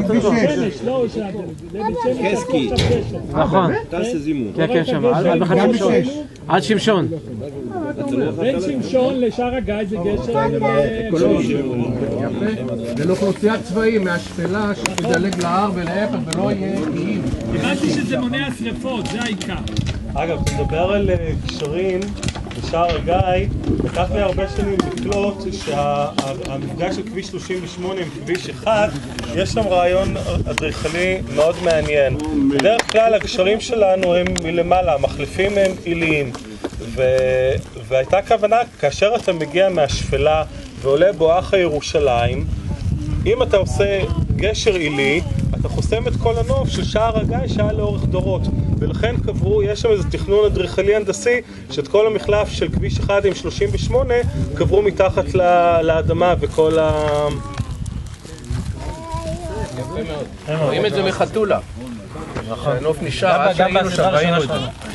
קסקי. נכון. כן, שם, עד שמשון. בין שמשון לשער הגיא זה גשר אקולוגי. זה לאוכלוסיית צבעים מהשפלה שתדלג להר ולהפך ולא יהיה איים. הבנתי שזה מונע שריפות, זה העיקר. אגב, תדבר על קשרים בשער הגיא, לקח לי הרבה שנים לקלוט שהמפגש של כביש 38 עם כביש 1, יש שם רעיון אדריכלי מאוד מעניין. בדרך כלל הקשרים שלנו הם מלמעלה, המחלפים הם עיליים, והייתה כוונה, כאשר אתה מגיע מהשפלה ועולה בואכה ירושלים, אם אתה עושה גשר עילי, אתה חוסם את כל הנוף של שער הגיא שהיה לאורך דורות. ולכן קברו, יש שם איזה תכנון אדריכלי הנדסי שאת כל המחלף של כביש 1 עם 38 קברו מתחת לאדמה וכל רואים את זה מחתולה. הנוף נשאר, עד שהיינו שם ראינו את זה.